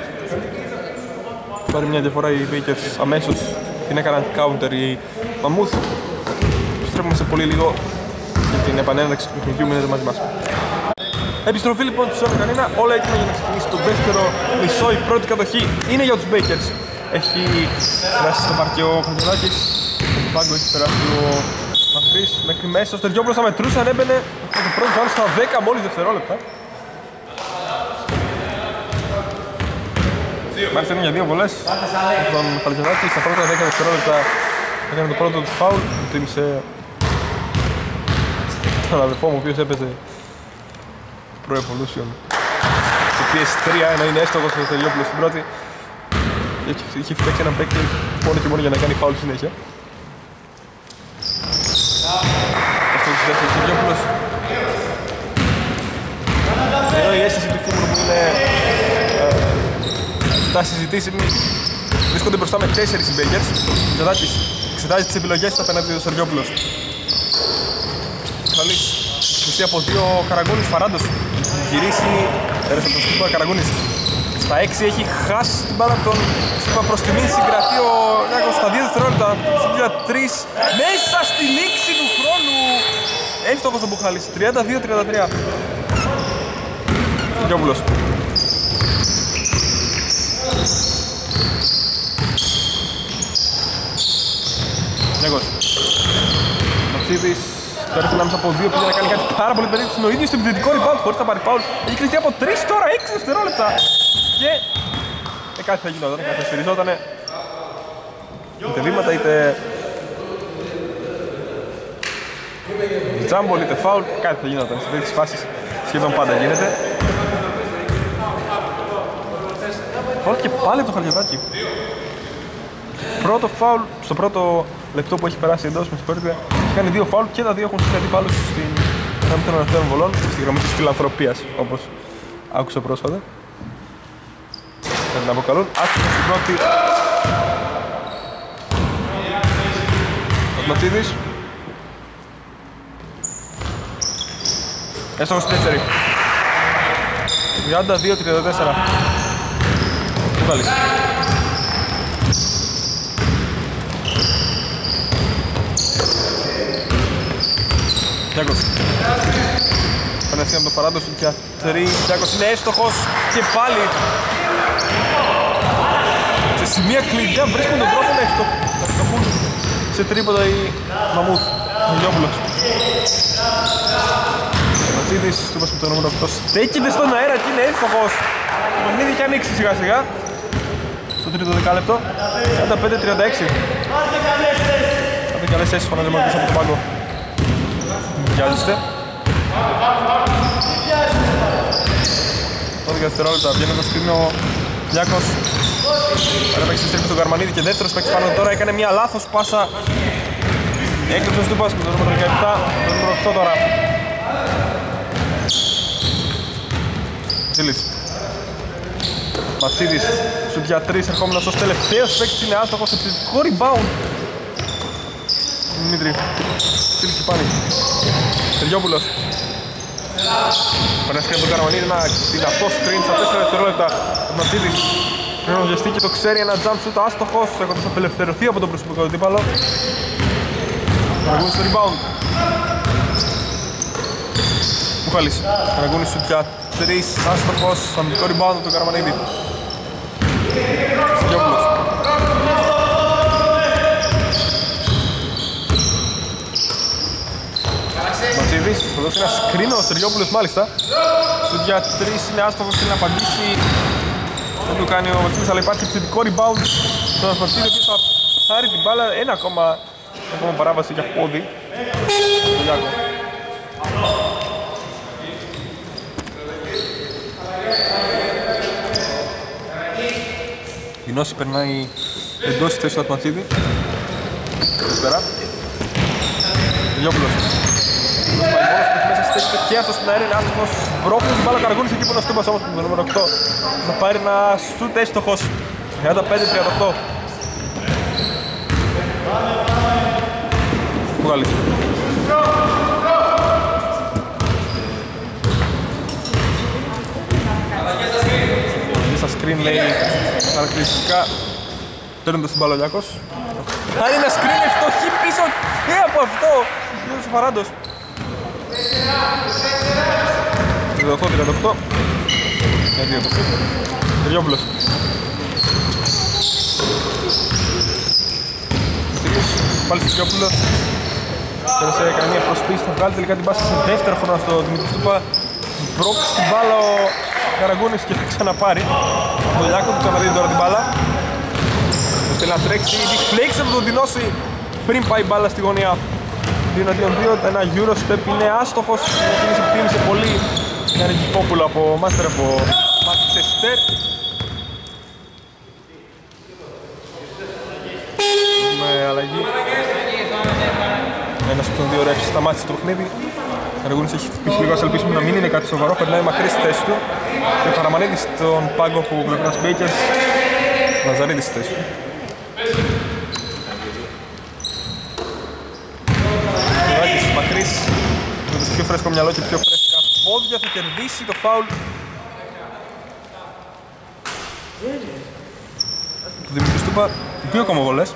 πάρει μια διαφορά οι Lakers αμέσως την έκαναν counter οι Mammoth. Επιστρέφουμε σε πολύ λίγο για την επανέναρξη του παιχνιδιού, μείνετε μαζί μας. Επιστροφή λοιπόν του 41, όλα έτοιμα για να ξεκινήσει το δεύτερο μισό. Η πρώτη κατοχή είναι για τους Bakers. Έχει περάσει στο παρκέ ο Χατζηδάκης, στον πάγκο έχει περάσει ο Μαθρής μέχρι μέσα. Ο Στεριόπουλος θα μετρούσε αν έμπαινε με το πρώτο φάουλ στα 10 μόλις δευτερόλεπτα. Μάλιστα είναι για δύο βολές από τον Χατζηδάκη. Στα πρώτα 10 δευτερόλεπτα έκανε το πρώτο του φάουλ. Τίμησε τον αδερφό μου ο οποίος έπαιζε Pro Evolution στο PS3, ενώ είναι έστοχος ο Στεριόπουλος στην πρώτη. Είχε φτιάξει έναν παίκτη μόνο και μόνο για να κάνει φάουλ συνέχεια. Αυτό τους δεύτερος Στεριόπουλος. Ενώ η αίσθηση του Κούμρου που είναι τα συζητήσιμη, βρίσκονται μπροστά με 4 οι Bakers. Ο Ζεδάκης εξετάζει τις επιλογές του απέναντι του Στεριόπουλος. Καλής μισή από δύο ο Καραγκούνης, Φαράντος γυρίσει, έρεσε από το σκύπο ο Καραγκούνης. Στα 6 έχει χάσει την μπάλα από τον Σύπα προς τιμή, συγκρατεί ο Νιάκος στα 2 δευτερόλεπτα, για 3 μέσα στη λήξη του χρόνου. Εύστοχος ο Μπουχάλης, 32-33. Στεριόπουλος. Νιάκος. Ματσίδης. Τώρα έρχεται ανάμεσα από δύο, πήγε να κάνει κάτι πάρα πολύ περίπτωση. Είναι ο ίδιος στο επιθετικό rebound χωρίς να πάρει φάουλ. Έχει κλειστεί από 3 τώρα, 6 δευτερόλεπτα. Και κάτι θα γινόταν, κάτι θα σφυριζότανε. Είτε βήματα, είτε τζάμπολ, είτε φάουλ, κάτι θα γινόταν. Σε τέτοιες φάσεις σχεδόν πάντα γίνεται. Φάουλ και πάλι από το Χαλιαδάκι. Πρώτο φάουλ στο πρώτο λεπτό που έχει περάσει εντός, με συγχωρείτε. Έχει κάνει 2 φάουλ και τα 2 έχουν συσταθεί πάλι στην γραμμή των ελευθέρων βολών, στη γραμμή της φιλανθρωπίας, όπως άκουσα πρόσφατα. Θα την αποκαλούν. Άσχημα στην πρώτη. Ο Ματσίδης. Έστοχος στη δεύτερη. 32-34. Βάλεις. Γιάκος. Πανεσία από το Φαράντο σου για 3. Γιάκος είναι έστοχος και πάλι σε σημεία κλειδιά βρίσκουν τον τρόπο να ευστοχούν σε τρίποντα οι Μαμούθ. Μιλιόπουλος. Ο Ματσίδης, του είπαμε το νούμερο 8, στέκεται στον αέρα και είναι έστοχος. Το παιχνίδι έχει ανοίξει σιγά σιγά στο τρίτο δεκάλεπτο. 45-36. Κάντε καλές έσses φωνάζει μόνο πίσω από το πάγκο. Βιάζεστε. 12 δευτερόλεπτα, βγαίνει το σκρίνο ο Γιάκος. Άρα παίξει στη στρίπη στον Καρμανίδη και δεύτερος παίξει πάνω τώρα, έκανε μια λάθος πάσα. Έκλειψε ο Στούπας με το νούμερο 17, το νούμερο 8 τώρα. Τσίλης. Ματσίδης, σουτ για 3, ερχόμενος ως τελευταίος παίκτης, είναι άστοχος, επιθετικό rebound. Δημήτρη, Τσίλης και πάλι. Στεριόπουλος. Πανέσκει από τον Καραμανίδη, ένα δυνατό screen στα 4 δευτερόλεπτα. Ο Ματσίδης πρέπει να βιαστεί και το ξέρει, ένα jump shoot άστοχος, έχοντας απελευθερωθεί από τον προσωπικό αντίπαλο. Καραγκούνης στο rebound. Μουχάλης, Καραγκούνης σουτ για 3, άστοχος, αμυντικό rebound από τον Καραμανίδη. Στεριόπουλος. Ματσίδης, θα δώσει ένα σκρίνο ο Στεριόπουλος μάλιστα. Σουτ για 3 είναι άστοχος, θέλει να απαντήσει. Δεν το κάνει ο Ματσίδης, αλλά υπάρχει επιθετικό rebound στον Ματσίδη, ο οποίος θα πάρει την μπάλα. Ένα ακόμα παράβαση για πόδι. Το Γιάκο. Η Γνώση περνάει εντός της θέσης του Ατματσίδη. Δευτέρα. Τελειόπουλος. Πάει μόνος που μέσα στέκεται και αυτός στην αέρα είναι άστοχος. Μπρόχνει την μπάλα Καραγκούνης εκεί που είναι ο Στούμπας όμως με το νούμερο 8. Θα πάρει ένα σουτ έστοχος. 35-38. Βγάλει. στα screen λέει χαρακτηριστικά. Παίρνοντας την μπάλα ο Λιάκος. Κάνει ένα screen ευστοχή πίσω και από αυτό. Γιώργος ο Φαράντος. 38-38. Τελειόπουλος. Πάλι στο Τελειόπουλο. Πέρασε καμία προσπίση, θα βγάλει τελικά την πάση σε δεύτερο χρόνο στο Δημήτρη Στούπα. Πρόκειται την μπάλα ο Καραγκούνης και θα ξαναπάρει. Το Λιάκο του ξαναδίνει τώρα την μπάλα. Θέλει να τρέξει, διφλέξει από τον Δινώση πριν πάει η μπάλα στη γωνία. 2-2, ένα Eurostep είναι άστοχος. Η κίνηση που θύμισε πολύ μια Ρεγικόπουλα από Μάστερ από Μάντσεστερ. Με αλλαγή. Ένας από τον δύο ρεύσεις σταμάτησε το παιχνίδι. Ο Καραγκούνης έχει χτυπήσει λίγο, ας ελπίσουμε να μην είναι κάτι σοβαρό. Περνάει μακρύ στη θέση του. Και ο Χαραμανίδης στον πάγκο που πλευράς Μπέικερς. Λαζαρίδης στη θέση του. Μακρύς, με το πιο φρέσκο μυαλό και πιο φρέσκα πόδια θα κερδίσει το φάουλ του Δημήτρη Στούπα. 2 ακόμα βολές.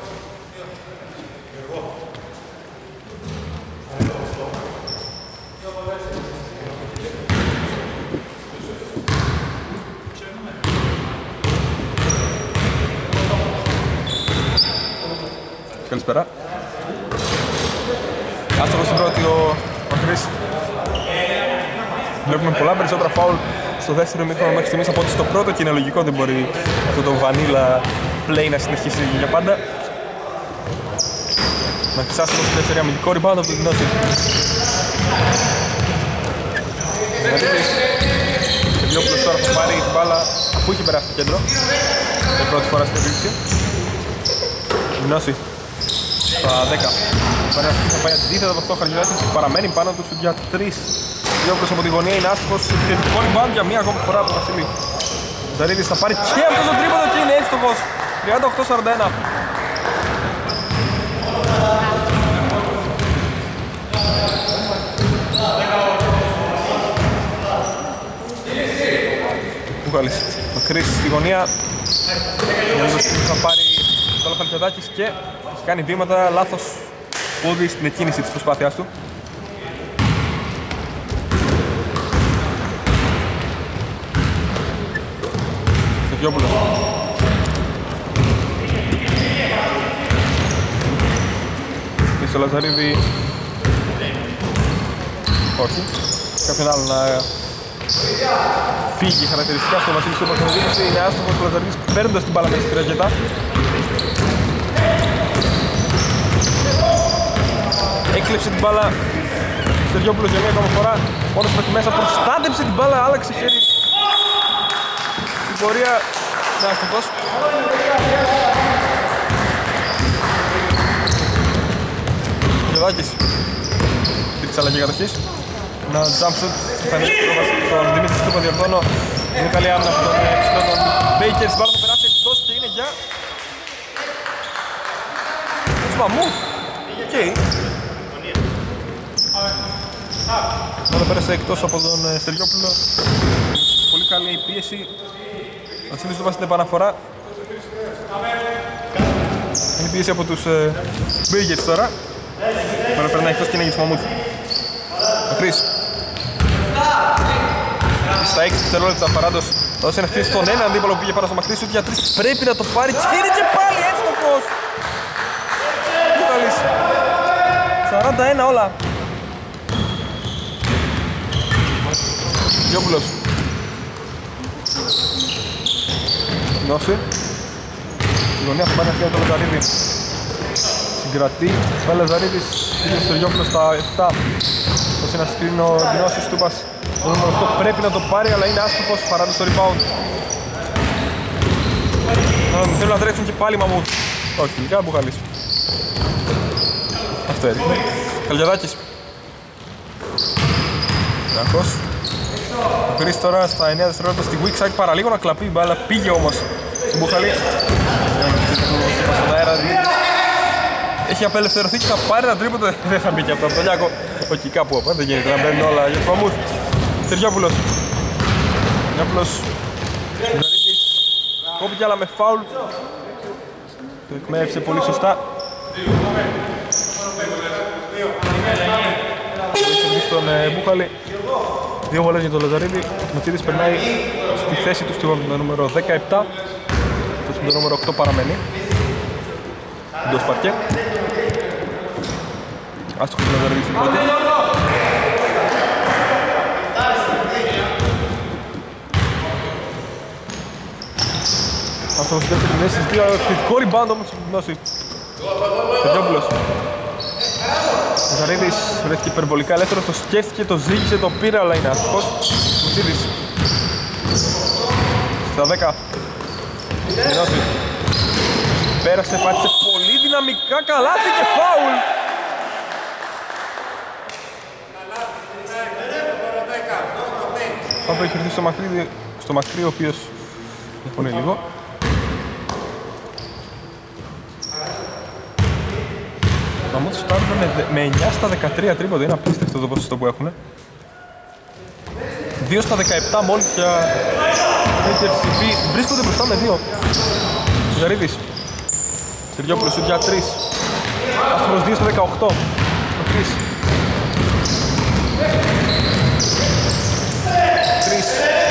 Καλησπέρα. Άστοχος στην πρώτη ο Μακρύς. Βλέπουμε πολλά περισσότερα φάουλ στο δεύτερο ημίχρονο μέχρι στιγμής από ότι στο πρώτο και είναι λογικό, δεν μπορεί αυτό το vanilla play να συνεχίσει για πάντα. Μακρύς άστοχος στη δεύτερη, αμυντικό rebound από τον Γνώση. Τελειόπουλος τώρα θα πάρει την μπάλα αφού είχε περάσει το κέντρο για πρώτη φορά στην επίθεση. Γνώση στα 10. Θα πάει αντίθετα από αυτό ο Χαργιώτης, παραμένει πάνω του για 3. Διόγκος από τη γωνία είναι άστοχος, θετικό rebound για μία ακόμα φορά από το Βασίλη. Ζαρίδης θα πάρει και αυτό το τρίποντο και είναι εύστοχος. 38-41. Μπουχάλης, Μακρύς στη γωνία. Θα πάρει το Χαλκιαδάκης και έχει κάνει βήματα λάθος πόδι στην εκκίνηση της προσπάθειάς του. Στεφιόπουλος. Πίσω Λαζαρίδη. Όχι. Κάποιον άλλο να φύγει χαρακτηριστικά στο Βασίλη Στούπα στην δίκηση. Είναι άστοχος ο Λαζαρίδης παίρνοντας την μπάλα μέσα στη ρακέτα. Έκλεψε την μπάλα Στεριόπουλος για μία ακόμα φορά. Μόνος μέχρι μέσα, προστάτεψε την μπάλα, άλλαξε χέρι. Στην πορεία, ναι, άστοχος. Γεδάκης. Δείξε αλλαγή καταρχής. Ένα jump shot, θα είναι στον Δημήτρη Στούπα, διορθώνω. Είναι καλή άμυνα από τον ψηλό των Bakers. Μπάλα θα περάσει εκτός και είναι για... Μαμούθ. Οκ. Τώρα πέρασε εκτός από τον Στεριόπουλο. Πολύ καλή η πίεση. Ο Τσίλης του βάζει την επαναφορά. Είναι η πίεση από τους Μπίγκετς τώρα. Τώρα περνάει εκτός και είναι για τους Μαμούθ. Μακρύς. Στα 6 δευτερόλεπτα Φαράντος θα δώσει ένα χτίρι στον ένα αντίπαλο που πήγε πάνω στο Μακρύς. Ούτε για 3 πρέπει να το πάρει και είναι και πάλι εύστοχος. 41 όλα. Γιώπουλος. Γνώση. Η γωνία θα πάει να φύγει το Λαζαρίδη. Συγκρατεί. Πάει Λαζαρίδης. Είναι στο Γιώπουλος στα 7. Δώσει ένα σκριν ο Γνώσης Στούπας. Το νούμερο 8 πρέπει να το πάρει αλλά είναι άστοχος. Φαράντος στο rebound. Θέλουν να τρέξουν και πάλι Μαμούθ. Όχι, τελικά Μπουχαλής. Αυτό έδειχνε. Καλιαδάκης. Δραχός. Ο Κρίς τώρα στα 9 δευτερόλεπτα στη weak side, παραλίγο να κλαπεί η μπάλα. Πήγε όμως στην Μπουχαλή. Έχει απελευθερωθεί και θα πάρει ένα τρίποντο. Δεν θα μπει και αυτό από τον Λιάκο. Όχι, κάπου από δεν γίνεται να μπαίνουν όλα για το Μαμούθ. Στεριόπουλος. Στεριόπουλος. κόπηκε αλλά με φάουλ. Το εκμέρευσε πολύ σωστά. Στον Μπούχαλη. 2 βολές για τον Λαζαρίδη. Ο Ματσίδης περνάει στη θέση του στο νούμερο 17. Το νούμερο 8 παραμένει εντός παρκέ. Άστοχος τον Λαζαρίδη στην πρώτη. Άστοχος στην δεύτερη θέση στις 2. Εκπληκτικό rebound όμως έχει δώσει Σεργιόπουλος. Ο Ζαρίδης βρέθηκε υπερβολικά ελεύθερος, το σκέφτηκε, το ζήγησε, το πήρε, αλλά είναι άστοχος. Μουσίδης στα 10. Ενώσει. Πέρασε, πάτησε πολύ δυναμικά, καλάθι και φάουλ. Φάουλ έχει έρθει στο Μακρύ, ο οποίος διαφωνεί λίγο. Ο Μαμούτς φτάνουν με 9 στα 13 τρίποντα, είναι απίστευτο το ποσοστό που έχουν. 2 στα 17 μόλις για Lakers, οι οποίοι βρίσκονται μπροστά με 2. Ζαρίδης. Σεργιόπουλος για 3. Άστοχος 2 στα 18. Ο 3. 3.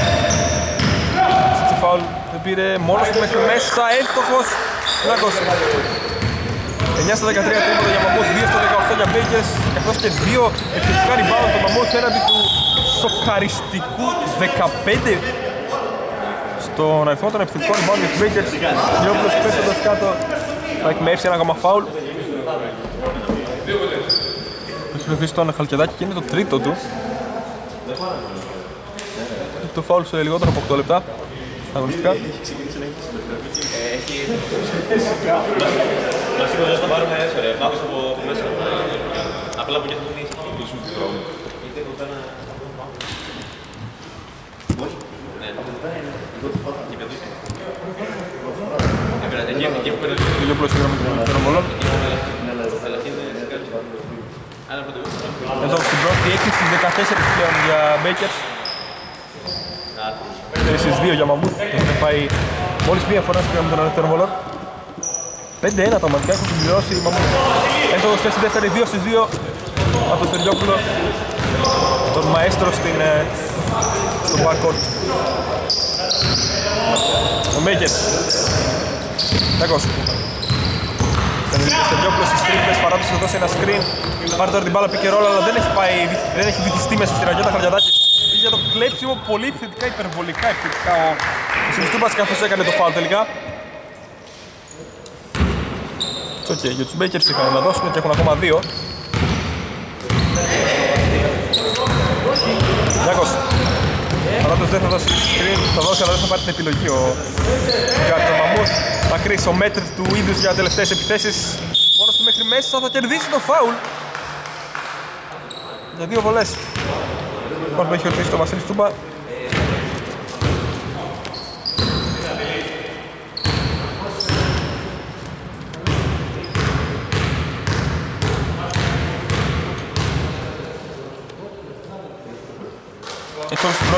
Σε φάουλ δεν πήρε μόνος του μέχρι μέσα, εύστοχος. Λάκος. 9 στα 13 τρίποντα για Μαμούθ, 2 στα 18 για Μπέικερς, καθώς και 2 επιθετικά rebound του Μαμούθ έναντι του σοκαριστικού 15 στον αριθμό των επιθετικών rebound για τους Μπέικερς. Διόπουλος πέφτοντας κάτω θα εκμεύσει ένα ακόμα φάουλ. Έχει ρωτήσει τον Χαλκιαδάκη και είναι το τρίτο του. Το φάουλ σε λιγότερο από 8 λεπτά αγωνιστικά. Μας είπε ότι θα πάρουμε έσωρε, μάθος από μέσα. Απλά από εκεί θα τον είχε. Είτε από πέρα... Όχι. Ναι. Εκεί παιδούσε. Εκεί έχω περάσει. Λίγο πλώς σίγουρα με τον Ομολόν. Εδώ στην πρώτη έκρηξη στις 14 πλέον για Μπέικερς. 4-2 για Μαμούθ. Έχουν πάει μόλις μία φορά στην με τον Ομολόν. 5-1 τα μαντικά έχουν συμπληρώσει η Μαμούθ. Έντοχος στη δεύτερη, 2 στις 2 από τον Σεργιόπουλο, τον μαέστρο στο backcourt. Ο Μπέικερς. Τάκος. Ο Σεργιόπουλος στις τρίπλες, παράδοση θα δώσει ένα screen. Πάρει τώρα την μπάλα pick and roll, αλλά δεν έχει βυθιστεί μέσα στη ραγιώτα Χαριαδάκης. Για το κλέψιμο πολύ επιθετικά, υπερβολικά επιθετικά ο Σιμιστούμπας, καθώς έκανε το foul τελικά. Okay, για τους Μπέικερς είχαν να δώσουν και έχουν ακόμα 2. Γιάκος. Παράδος δεν θα δώσει screen, θα δώσει αλλά δεν θα πάρει την επιλογή ο Γκάρτον Μαμούθ. Θα κρίσει ο μέτρ του ίδιους για τελευταίες επιθέσεις. Μόνος του μέχρι μέσα θα κερδίσει το φάουλ. Για 2 βολές. Πάνω που έχει ορθίσει το Βασίλης Τούμπα. Εκτός στην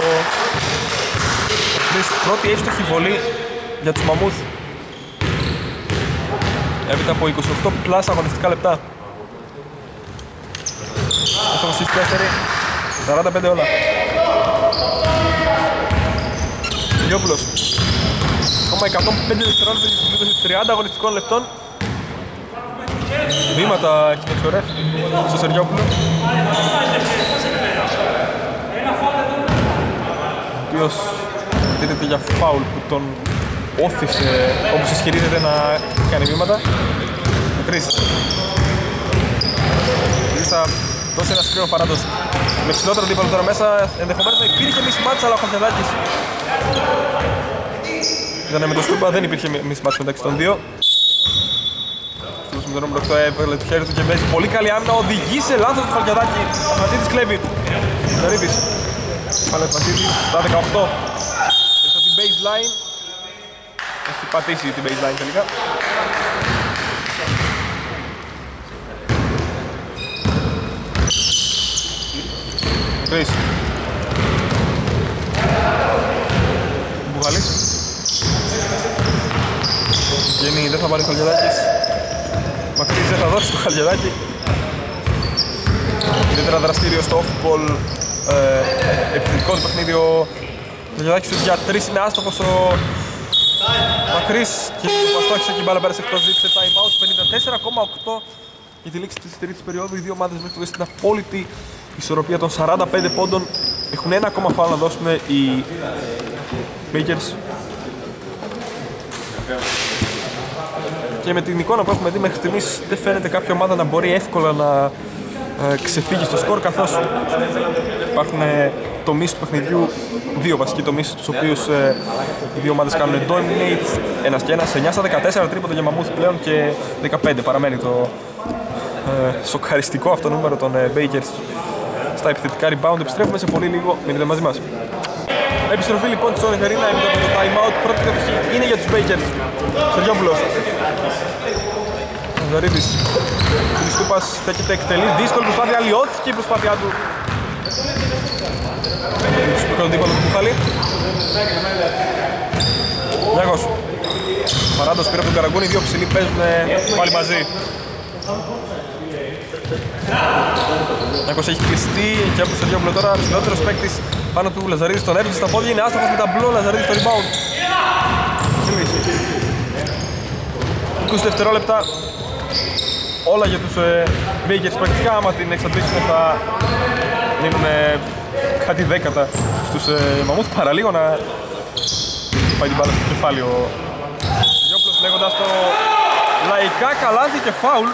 πρώτη εύστοχη βολή για τους Μαμούθ. Έπειτα από 28 πλάς αγωνιστικά λεπτά. Εύστοχος στις 4, 45 όλα. Λιόπουλος. Ακόμα 105 δευτερόλεπτα για συμπλήρωση 30 αγωνιστικών λεπτών. Βήματα έχει το εξωρέ στο Σεργιόπουλο. Ο οποίος δίνεται για φάουλ που τον όθησε, όπως ισχυρίζεται, να κάνει βήματα. Ο Κρίς θα δώσει ένα σκρίνο παράδος με ψηλότερο αντίπαλο τώρα μέσα. Ενδεχομένως να υπήρχε mismatch, αλλά ο Χαλκιαδάκης ήταν με το Στούπα, δεν υπήρχε mismatch μεταξύ των δύο. Με το νούμερο 8 έβγαλε το χέρι του και παίζει πολύ καλή άμυνα, οδηγεί σε λάθος του Χαλκιαδάκη. Αθματίδης κλέβει. Ζαρίδης. Πάλι Αθματίδης, τα 18. Και στο την baseline. Έχει πατήσει την baseline τελικά. Κρίς. Μπουγαλής. Βγαίνει, δεν θα πάρει ο Χαλκιδάκης. Μακρύς δεν θα δώσει το Χαλκιδάκη. Ιδιαίτερα δραστήριο στο off-ball επιθετικό του παιχνίδι ο Χαλκιδάκης για 3 είναι άστοχος ο Μακρύς και ο αστόχησε και η μπάλα πέρασε εκτός, ζήτησε time out. 54,8 για τη λήξη της τρίτης περίοδου. Οι δύο ομάδες μέχρι τώρα στην απόλυτη ισορροπία των 45 πόντων. Έχουν ένα ακόμα φάουλ να δώσουν οι Bakers. Και με την εικόνα που έχουμε δει μέχρι στιγμής δεν φαίνεται κάποια ομάδα να μπορεί εύκολα να ξεφύγει στο σκορ, καθώς υπάρχουν τομείς του παιχνιδιού, δύο βασικοί τομείς στους οποίους οι δύο ομάδες κάνουν dominate, ένας και ένας. 9 στα 14 τρίποντα για Μαμούθ πλέον και 15 παραμένει το σοκαριστικό αυτό νούμερο των Bakers στα επιθετικά rebound. Επιστρέφουμε σε πολύ λίγο, μείνετε μαζί μας. Επιστροφή λοιπόν της Όνη Χαρίνα μετά από το time out. Πρώτη κατοχή είναι για τους Bakers. Σεργιόπουλος. Ζαρίδης. Χριστούπας στέκεται, εκτελεί. Δύσκολη προσπάθεια, αλλοιώθηκε η προσπάθειά του. Στο κοντύπαλο του Κουφάλη. Γιάκος. Παράντος πήρε από τον Καραγκούνη, δύο ψηλοί παίζουν πάλι μαζί. Γιάκος έχει κλειστεί και από τον Σεργιόπουλο τώρα. Ψηλότερος παίκτης πάνω του Λαζαρίδης, τον έβγαλε στα πόδια, είναι άστοχος με ταμπλό. Λαζαρίδης στο rebound. 20 δευτερόλεπτα. Όλα για τους Bakers πρακτικά, άμα την εξαντλήσουν θα μείνουν κάτι δέκατα στους Μαμούθ, παραλίγο να πάει την μπάλα στο κεφάλι ο Γιώπλος, λέγοντας το λαϊκά καλάθι και φάουλ.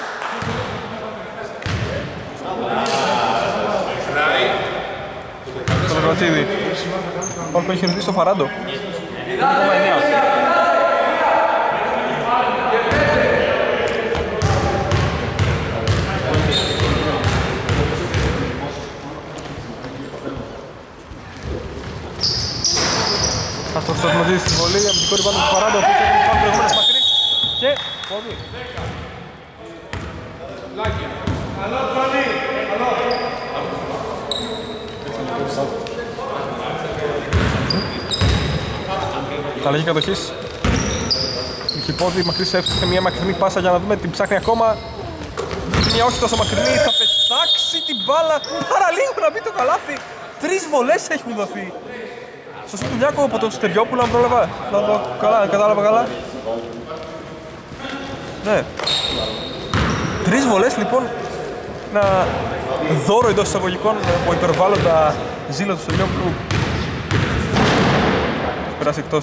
Στο Βρατσίδη, φάουλ που έχει ρωτήσει στο Φαράντο. 2,9. Αυτό στο δημοτήριο στη βολή, αμυντικό ριμπάουντ του Φαράντο, ο οποίος έχει πάρει προηγούμενες μακρύς και πόδι. Αλλαγή κατοχής. Είχε πόδι, μακρύς έφτιαξε μια μακρινή πάσα για να δούμε, την ψάχνει ακόμα. Μια όχι τόσο μακρινή, θα πετάξει την μπάλα, παραλίγο να μπει το καλάθι. 3 βολές έχουν δοθεί. Στο Στουλιάκο από τον Στεριόπουλο, αν πρόλαβα. Να το καλά, κατάλαβα καλά. Ναι. 3 βολές λοιπόν. Ένα δώρο εντός εισαγωγικών από υπερβάλλοντα ζήλο του Στεριόπουλου. Περάσει εκτός.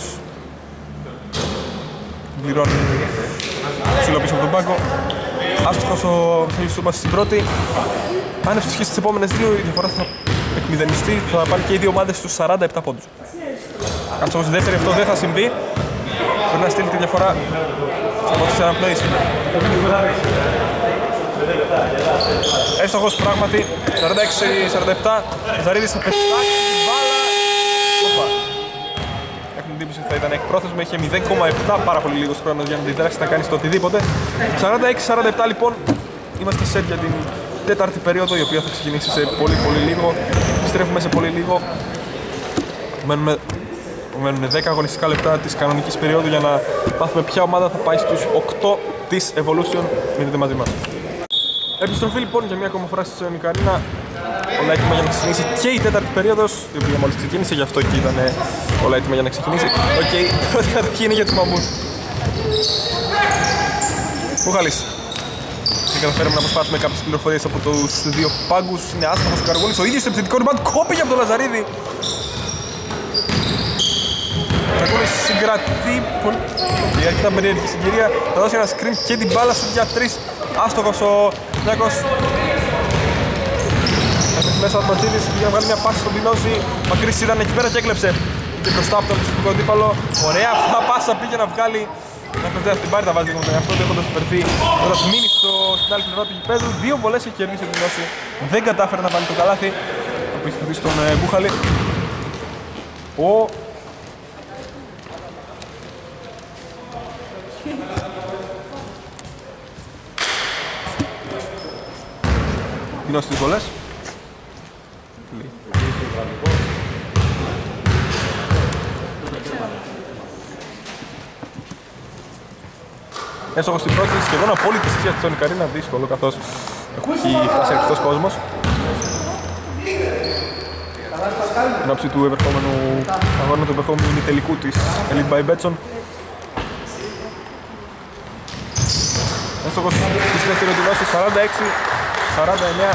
Πληρώνει ψηλό πίσω από τον πάγκο. Άστοχος ο Χριστούπας στην πρώτη. Αν ευτυχίσει στις επόμενες δύο, η διαφορά θα εκμηδενιστεί. Θα πάνε και οι δύο ομάδες στους 47 πόντους. Αν όμως η δεύτερη αυτό δεν θα συμβεί, μπορεί να στείλει τη διαφορά από τις αναπνοήσεις. Εύστοχος πράγματι, 46-47, Ζαρίδης θα πετάξει την μπάλα. Οπα. Έχουν εντύπωση ότι θα ήταν εκπρόθεσμο, είχε 0,7, πάρα πολύ λίγος χρόνος για να αντιδράσει να κάνει το οτιδήποτε. 46-47 λοιπόν, είμαστε set για την τέταρτη περίοδο, η οποία θα ξεκινήσει σε πολύ λίγο. Επιστρέφουμε σε πολύ λίγο. Μένουν 10 αγωνιστικά λεπτά της κανονικής περίοδου για να μάθουμε ποια ομάδα θα πάει στους 8 της Evolution. Μείνετε μαζί μας. Επιστροφή λοιπόν για μια ακόμα φορά στη Όνη Χαρίνα. Όλα έτοιμα για να ξεκινήσει και η τέταρτη περίοδος, η οποία μόλις ξεκίνησε, γι' αυτό και ήταν όλα έτοιμα για να ξεκινήσει. Οκ, πρώτη κατοχή είναι για τους Μαμούθ. Μπουχαλής. Δεν καταφέραμε να αποσπάσουμε κάποιες πληροφορίες από τους δύο πάγκους. Είναι άστοχος ο Καραγούλης, ο ίδιος στο επιθετικό rebound, κόπηκε από τον Λαζαρίδη. Ο Καραγούλης συγκρατεί πολύ. Ήταν περίεργη συγκυρία, θα δώσει ένα screen και την μπάλα σου για 3. Άστοχος ο Νιάκος. Έφερε μέσα ο Ματζίδης, πήγε να βγάλει μια πάση στον Πινόζη. Μακρύς ήταν εκεί πέρα και έκλεψε. Και μπροστά από τον φυσικό αντίπαλο. Ωραία αυτά πάσα πήγε να βγάλει. Να κοντά την πάρει τα βάζει με τον εαυτό του, έχοντας φερθεί. Όταν μείνει στην άλλη πλευρά του γηπέδου, 2 βολές έχει κερδίσει ο Πινόζη. Δεν κατάφερε να βάλει το καλάθι. Από έχει χτυπήσει τον Μπουχαλή. Πινόζη τις βολές. Έσοχος στην πρώτη, σχεδόν απόλυτη ισχύα στη Sonic Arena, δύσκολο καθώς έχει φτάσει αρκετός κόσμος. Την άψη του επερχόμενου αγώνα, του επερχόμενου ημιτελικού της Elite by Betson. Έσοχος της δεύτερη οδυνώσης, 46-49.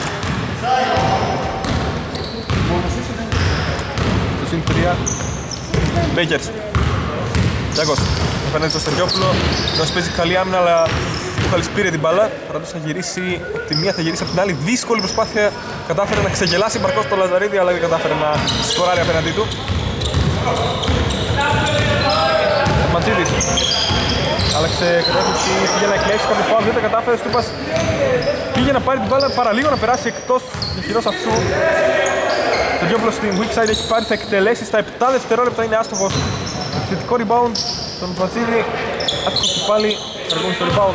Στο συν 3 Bakers. Γιάκος, απέναντι στο Στεριόπουλο. Νος παίζει καλή άμυνα, αλλά ο Μπούχαλης πήρε την μπάλα. Παρόντως θα γυρίσει από τη μία, θα γυρίσει από την άλλη. Δύσκολη προσπάθεια. Κατάφερε να ξεγελάσει μπαρκώς το Λαζαρίδη, αλλά δεν κατάφερε να σκοράρει απέναντί του. Ματζίδης. Άλλαξε κατεύθυνση, πήγε να εκλέξει κάποιο φάουλ, δεν τα κατάφερε. Στούπας πήγε να πάρει την μπάλα παραλίγο να περάσει εκτός του χειρός αυτού. Το Διόπουλος στην weak side έχει πάρει, θα εκτελέσει στα 7 δευτερόλεπτα, είναι άστοχος. Επιθετικό rebound στον Ματζίδη, άστοχος και πάλι αργούν στο rebound.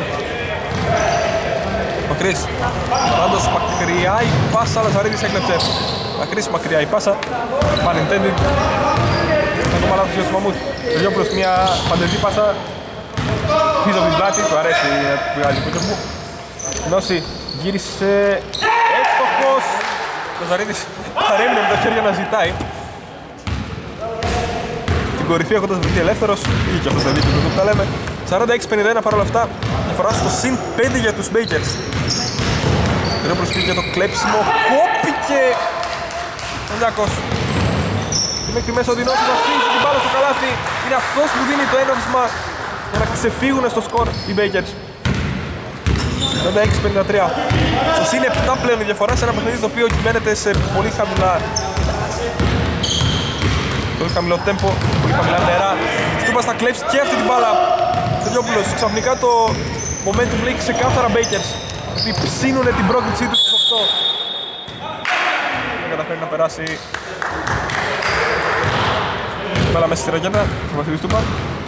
Μακρύς, πάντως μακριά η πάσα, Λαζαρίδης έκλεψε. Μακριά η πάσα, pun intended. Ακόμα λάθος για τους Μαμούθ. Το Διόπουλος μια φαντεζή πάσα πίσω από την πλάτη, του αρέσει να βγάλει το μου. Νόση γύρισε εύστοχος. Ο Ζαρίδης παρέμεινε με τα χέρια να ζητάει. Στην κορυφή έχοντας βρεθεί ελεύθερος, ή και αυτός θα δείξει το που τα λέμε. 46-51 παρόλα αυτά, διαφορά στο συν 5 για τους Bakers. Ενώ προσφύγει για το κλέψιμο, κόπηκε ο Λιάκος. Και μέχρι μέσα ο Δινώσης θα αφήσει την μπάλα στο καλάθι. Είναι αυτός που δίνει το έναυσμα για να ξεφύγουν στο σκορ οι Bakers. 46-53. Στο συν 7 πλέον η διαφορά σε ένα παιχνίδι το οποίο κυμαίνεται σε πολύ χαμηλό τέμπο, πολύ χαμηλά νερά. Στούπας θα κλέψει και αυτή την μπάλα. Στεριόπουλος, ξαφνικά το momentum λέει ξεκάθαρα Bakers. Ότι ψήνουνε την πρόκλησή τους στους 8. Δεν καταφέρει να περάσει την μπάλα μέσα στη ρακέτα, στο μαθητή Στούπα.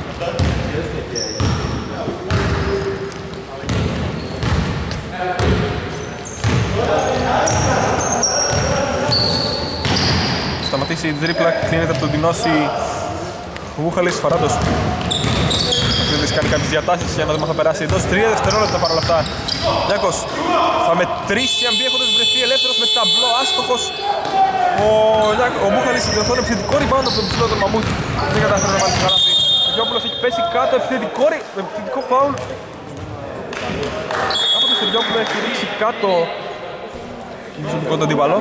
Σταματήσει η τρίπλα, κλείνεται από τον Τινώση ο Βούχαλης, Φαράντος. Μακρύδης κάνει κάποιες διατάσεις για να δούμε αν θα περάσει εντός 3 δευτερόλεπτα παρόλα αυτά. Γιάκος θα μετρήσει αν μπει έχοντας βρεθεί ελεύθερος με ταμπλό, άστοχος. Ο Βούχαλης διορθώνει επιθετικό rebound από τον ψηλό των Μαμούθ. Δεν κατάφερε να βάλει το καλάθι. Ο Γιώπουλος έχει πέσει κάτω, επιθετικό φάουλ. Από το Στεριόπουλο έχει ρίξει κάτω τον προσωπικό του αντίπαλο.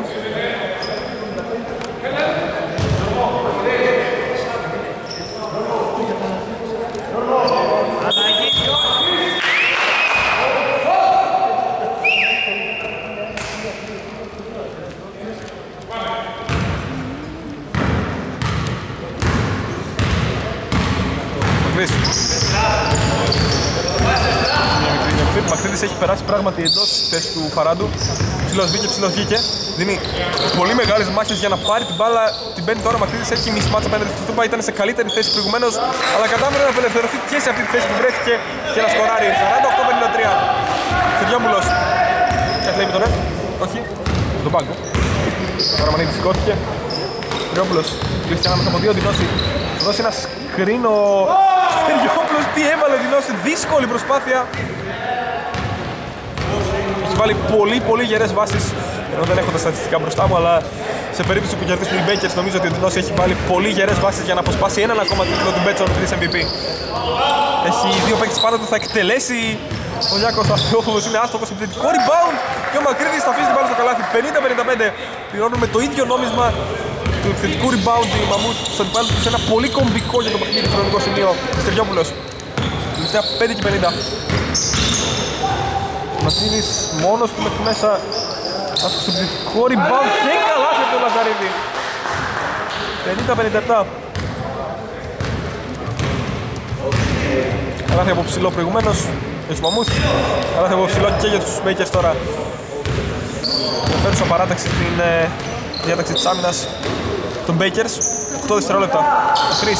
Μακρύδης έχει περάσει πράγματι εντός της θέσης του Φαράντου. Ψηλός μπήκε, ψηλός βγήκε. Δίνει πολύ μεγάλες μάχες για να πάρει την μπάλα. Την παίρνει τώρα ο Μακρύδης, έχει μισμάτσα απέναντι στη Στούπα. Ήταν σε καλύτερη θέση προηγουμένως, αλλά κατάφερε να απελευθερωθεί και σε αυτή τη θέση που βρέθηκε και να σκοράρει. 48-53. Στεριόπουλος. Και λέει τώρα. Όχι. Τον πάγκο. Τώρα Μανίδης σηκώθηκε. Στεριόπουλος. Βρίσκεται ανάμεσα από δύο. Δινώσει. Θα δώσει ένα σκρίνο. Στεριόπουλος τι έβαλε Δινώσει. Δύσκολη προσπάθεια. Έχει βάλει πολύ γερές βάσεις, ενώ δεν έχω τα στατιστικά μπροστά μου, αλλά σε περίπτωση που κερδίσουν οι Bakers νομίζω ότι ο Δινώση έχει βάλει πολύ γερές βάσεις για να αποσπάσει έναν ακόμα τίτλο του Betson 3 MVP. Έχει δύο παίκτες πάνω του, θα εκτελέσει ο Λιάκος, αυτός είναι άστοχος, επιθετικό rebound και ο Μακρύδης θα αφήσει την μπάλα στο καλάθι. 50-55 πληρώνουν με το ίδιο νόμισμα του επιθετικού rebound οι Μαμούθ στον αντιπάλους του σε ένα πολύ κομβικό για το παιχνίδι χρονικό σημείο. Στεριόπουλος, τελευταία 5-50. Ματζίδης μόνος του μέχρι μέσα. Άσκησε επιθετικό rebound και καλάθι από τον Λαζαρίδη. 50-57. Καλάθι από ψηλό προηγουμένως για τους Μαμούθ. Καλάθι από ψηλό και για τους Bakers τώρα. Φέρνουν παράταξη την διάταξη της άμυνας των Bakers. 8 δευτερόλεπτα. Μακρύς.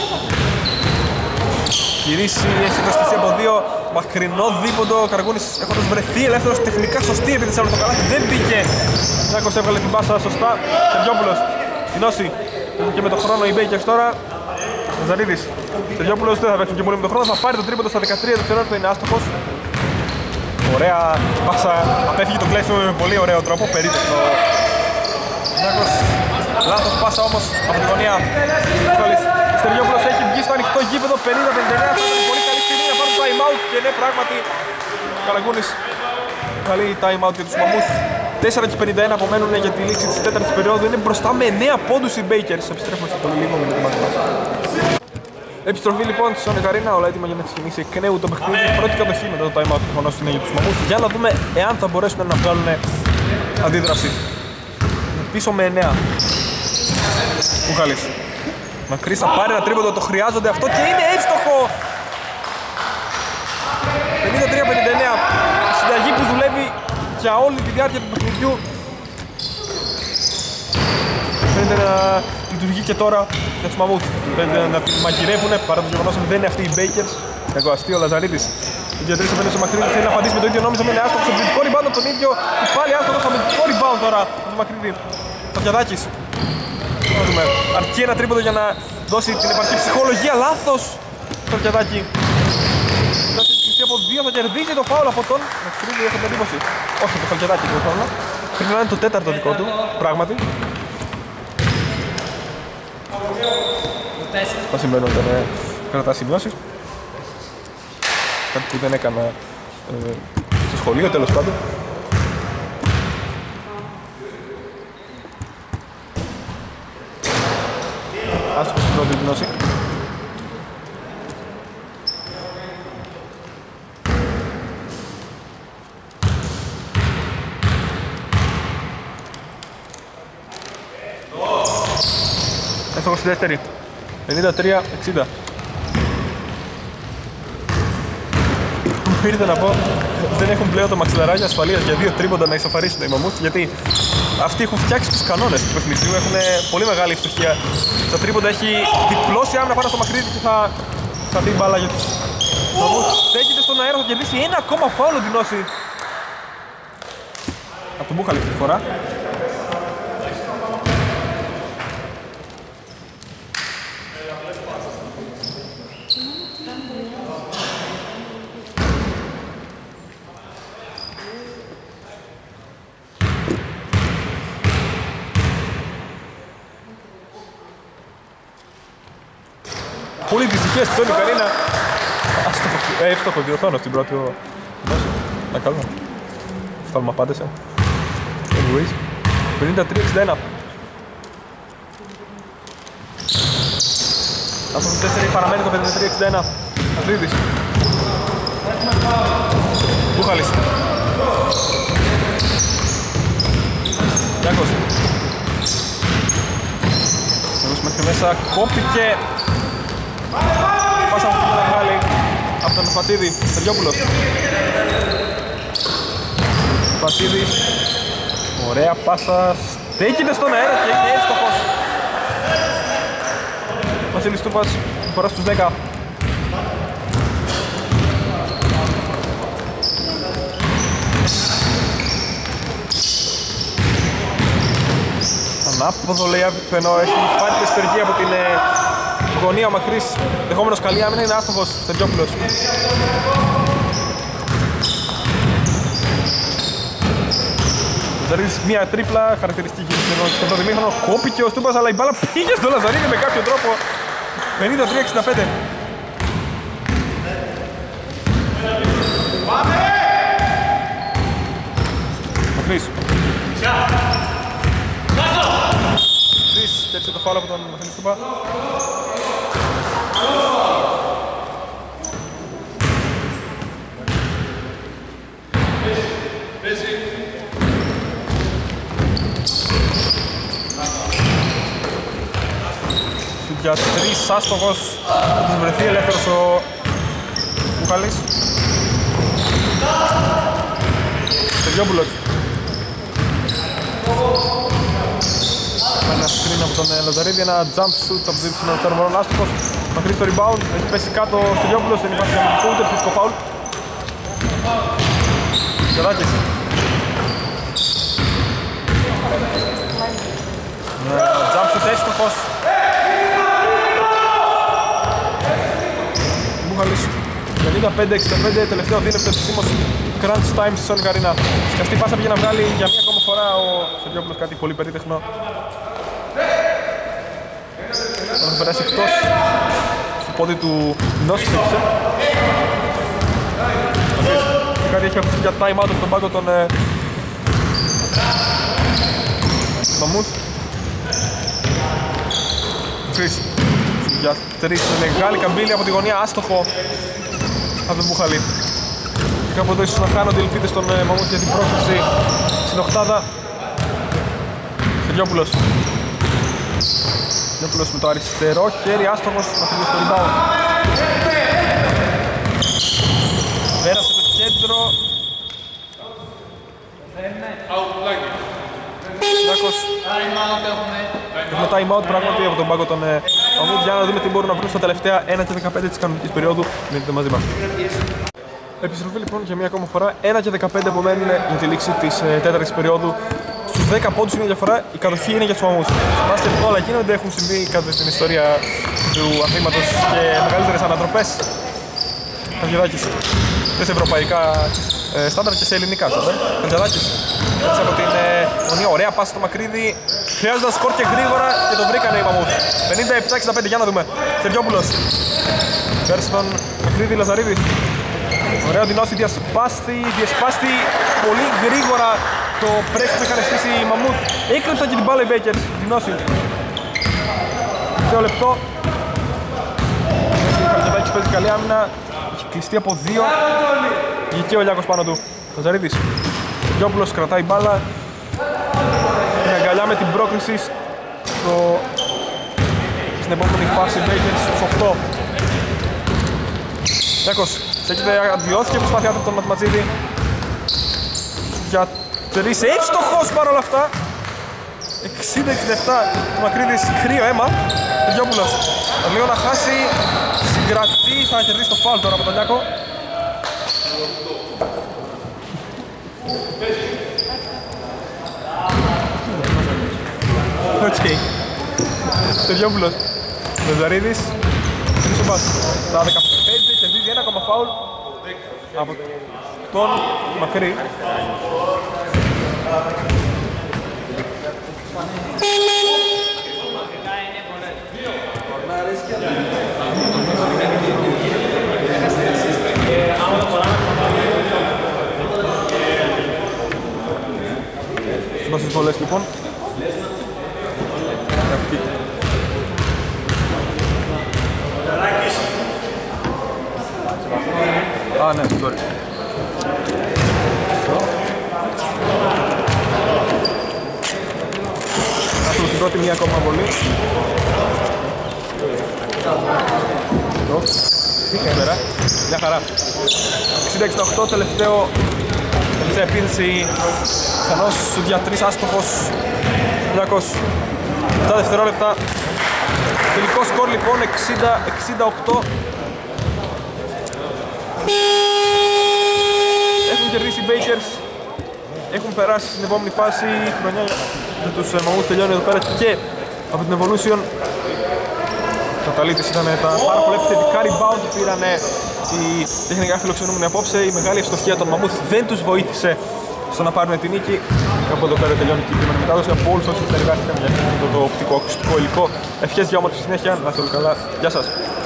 Γυρίσει, έχει κατασκευαστεί από δύο. Μακρινό δίποντο, ο Καραγούνης έχοντας βρεθεί ελεύθερος, τεχνικά σωστή επίθεση από το καλάθι, δεν μπήκε. Ζάκος έβγαλε την πάσα σωστά. Στεριόπουλος, Δινώση, και με το χρόνο οι Bakers τώρα. Ζαρίδης. Στεργιόπουλος δεν θα παίξουν και πολύ με τον χρόνο. Θα πάρει το τρίποντο στα 13 δευτερόλεπτα, είναι άστοχος. Ωραία πάσα. Απέφυγε το κλέψιμο με πολύ ωραίο τρόπο. Περίπτωτο. Νιάκος. Λάθος πάσα όμως από την γωνία. Στεργιόπουλος έχει βγει στο ανοιχτό γήπεδο. 50-59. Θα είναι πολύ καλή στιγμή να πάρουν time out. Και ναι, πράγματι. Καλαγκούνης. Καλή time out για τους Μαμούθ. 4 και 51 απομένουν για τη λήξη της τέταρτης περίοδου. Είναι μπροστά με 9 πόντους οι Bakers. Επιστρέφουμε σε πολύ λίγο με την μάχη. Επιστροφή λοιπόν στη Sonic Arena, όλα έτοιμα για να ξεκινήσει εκ νέου το παιχνίδι. Πρώτη κατοχή μετά το time out προφανώς είναι για τους Μαμούθ. Για να δούμε εάν θα μπορέσουν να βγάλουν αντίδραση. Πίσω με 9. Κουκαλής. Μακρύς θα πάρει ένα τρίποντο, το χρειάζονται αυτό και είναι εύστοχο! 53-59. Συνταγή που δουλεύει για όλη τη διάρκεια του παιχνιδιού. Φαίνεται να λειτουργεί και τώρα για τους Μαμούθ. Φαίνεται να τη μαγειρεύουνε παρά το γεγονός ότι δεν είναι αυτοί οι Bakers. Κακό αστείο, ο Λαζαρίδης. Η διατήρηση φαίνεται στο Μακρύδη, θέλει να απαντήσει με το ίδιο νόμισμα, είναι άστοχος. Αμυντικό rebound από τον ίδιο. Και πάλι άστοχος, αμυντικό rebound τώρα από τον Μακρύδη. Ταφιαδάκης. Αρκεί ένα τρίποντο για να δώσει την επαρκή ψυχολογία. Λάθος στο Ταφιαδάκη. Από 2 θα κερδίσει το φάουλ από τον Μακρύδη, έχω την εντύπωση. Όχι, το Φαλκεδάκι του χρόνου. Πρέπει να είναι το τέταρτο δικό του, πράγματι. Θα συμβαίνουν όταν κρατά σημειώσεις. Κάτι που δεν έκανα στο σχολείο, τέλος πάντων. Άσχος στην πρώτη γνώση. Έφταγω στη δεύτερη. 53-60. Μου ήρθε να πω, δεν έχουν πλέον το μαξιλαράκι ασφαλείας για 2 τρίποντα να ισοφαρίσουν οι Μαμούθ, γιατί αυτοί έχουν φτιάξει τους κανόνες του παιχνιδιού, έχουν πολύ μεγάλη ευτυχία. Στα τρίποντα έχει διπλώσει άμυνα πάνω στο Μακρύδη και θα δει μπάλα για τους Μαμούθ. Στέκεται στον αέρα, θα κερδίσει ένα ακόμα φάουλ την όση. Από τον Μπούχαλη αυτή τη φορά. Πολύ δυστυχία στη Sonic Arena. Εύστοχος διορθώνω στην πρώτη γνώση. Να καλό. Φτάνουμε απάντησε. Anyways. 53-61. Αυτό το 4 παραμένει το 53-61. Ατρίδης. Μπούχαλης. Γιάκος. Εδώ μέχρι μέσα κόπηκε. Πάσα που πήγε να βγάλει από τον Φατσίδη, Στεργιόπουλος. Φατσίδης. Ωραία πάσα. Στέκεται στον αέρα και είναι εύστοχος. Βασίλης Τούπας, φορά στους 10. Ανάποδο λέει ενώ έχει πάρει τη εσωτερική από την γωνία ο Μακρύς, δεχόμενος καλή άμυνα, είναι άστοχος, Στεργιόπουλος. Ζαρίδης μία τρίπλα, χαρακτηριστική στον πρώτο ημίχρονο, κόπηκε ο Στούπας, αλλά η μπάλα πήγε στο Λαζαρίδη με κάποιο τρόπο. 53-65. Μακρύς. Μακρύς, τέτοιο το φάουλ από τον Βασίλη Στούπα. Για 3 άστοχος, θα τους βρεθεί ελεύθερος ο Μπούχαλης. Στεργιόπουλος. Ένα screen από τον Λαζαρίδη, ένα jump shoot από την ψηλότερο μωρόν άστοχος. Μακρύς το rebound, έχει πέσει κάτω ο Στεργιόπουλος, δεν υπάρχει αμυντικό ούτε φυσικό φάουλ. Κεράκης. Jump shoot έστοχος. Μπουχαλής. 55-65, τελευταίο δίλεπτο επισήμως crunch time στη Sonic Arena. Σκαστή πάσα πήγε να βγάλει για μία ακόμα φορά ο Σεργιόπουλος, κάτι πολύ περίτεχνο. Θα περάσει εκτός. Στο πόδι του Νόση ξέχισε. Κάτι έχει ακουστεί για time out από τον πάγκο των Μαμούθ. Κρίς για 3, μεγάλη καμπύλη από τη γωνία, άστοχο από τον Μπουχαλή. Και κάπου εδώ ίσως να χάνονται οι ελπίδες των Μαμούθ για την πρόκληση στην οκτάδα. Σεργιόπουλος. Σεργιόπουλος με το αριστερό χέρι, άστοχος να φύγει στο rebound. Πέρασε το κέντρο. Λάκος. Έχουμε time out πράγματι από τον πάγκο των Μαμούθ, για να δούμε τι μπορούν να βρουν στα τελευταία 1 και 15 της κανονικής περίοδου. Μείνετε μαζί μας. Επιστροφή λοιπόν για μία ακόμα φορά. 1 και 15 απομένουν για τη λήξη της τέταρτης περίοδου. Στους 10 πόντους είναι η διαφορά, η κατοχή είναι για τους Μαμούθ. Μπάσκετ όλα γίνονται, έχουν συμβεί κατά στην ιστορία του αθλήματος και μεγαλύτερες ανατροπές. Καζιαδάκης και σε ευρωπαϊκά στάνταρ και σε ελληνικά στάνταρ. Καζιαδάκης μέσα από την γωνία, ωραία πάση στο Μακρύδι. Χρειάζονταν σκορ και γρήγορα και το βρήκανε οι Μαμούθ. 57-65, για να δούμε. Σεργιόπουλος. Πέρασε τον Μακρύδι, Λαζαρίδης. Ωραίο Δινώση, διασπάστη πολύ γρήγορα το press που είχαν στήσει οι Μαμούθ. Έκρυψαν και την μπάλα οι Bakers. Δινώση. 2 λεπτό. Ο Καζιαδάκης παίζει καλή άμυνα. Έχει κλειστεί από 2. Βγήκε ο Λιάκος πάνω του. Λαζαρίδης. Σεργιόπουλος κρατάει μπάλα. Είναι αγκαλιά με την πρόκριση στην επόμενη φάση. Bakers στους 8. Λιάκος. Τσέκεται, αντιώθηκε η προσπάθειά του από τον Ματματζίδη. Για 3, εύστοχος παρόλα αυτά. 60-67, το Μακρύδης, κρύο αίμα. Σεργιόπουλος, λίγο να χάσει, συγκρατεί, θα κερδίσει το φάουλ τώρα από τον Λιάκο. Οκ. Σεργιόπουλος, Λαζαρίδης, τρεις πας. Τα 15, κερδίζει ένα ακόμα φάουλ από τον Μακρύ. Στις βολές λοιπόν. Α, ναι, sorry. Αυτό στην πρώτη μία ακόμα βολή. Πέρα, μια χαρά. 60-68, τελευταία επίθεση. Ξανώς σου για 3 άστοχος. 7 δευτερόλεπτα. Τελικό σκορ λοιπόν 60-68. Έχουν κερδίσει οι Bakers. Έχουν περάσει στην επόμενη φάση. Η χρονιά με τους Μαμούθ τελειώνει εδώ πέρα και από την Evolution. Καταλήτης ήταν τα πάρα πολλά επιθετικά rebound που πήραν οι τεχνικά φιλοξενούμενοι απόψε. Η μεγάλη ευστοχία των Μαμούθ δεν τους βοήθησε στο να πάρουν την νίκη. Από εδώ πέρα τελειώνει και η κείμενη μετάδοση. Από όλους όσοι συνεργάστηκαν για αυτό το οπτικό ακουστικό υλικό. Ευχές για όμορφη συνέχεια. Να είστε όλοι καλά. Γεια σας.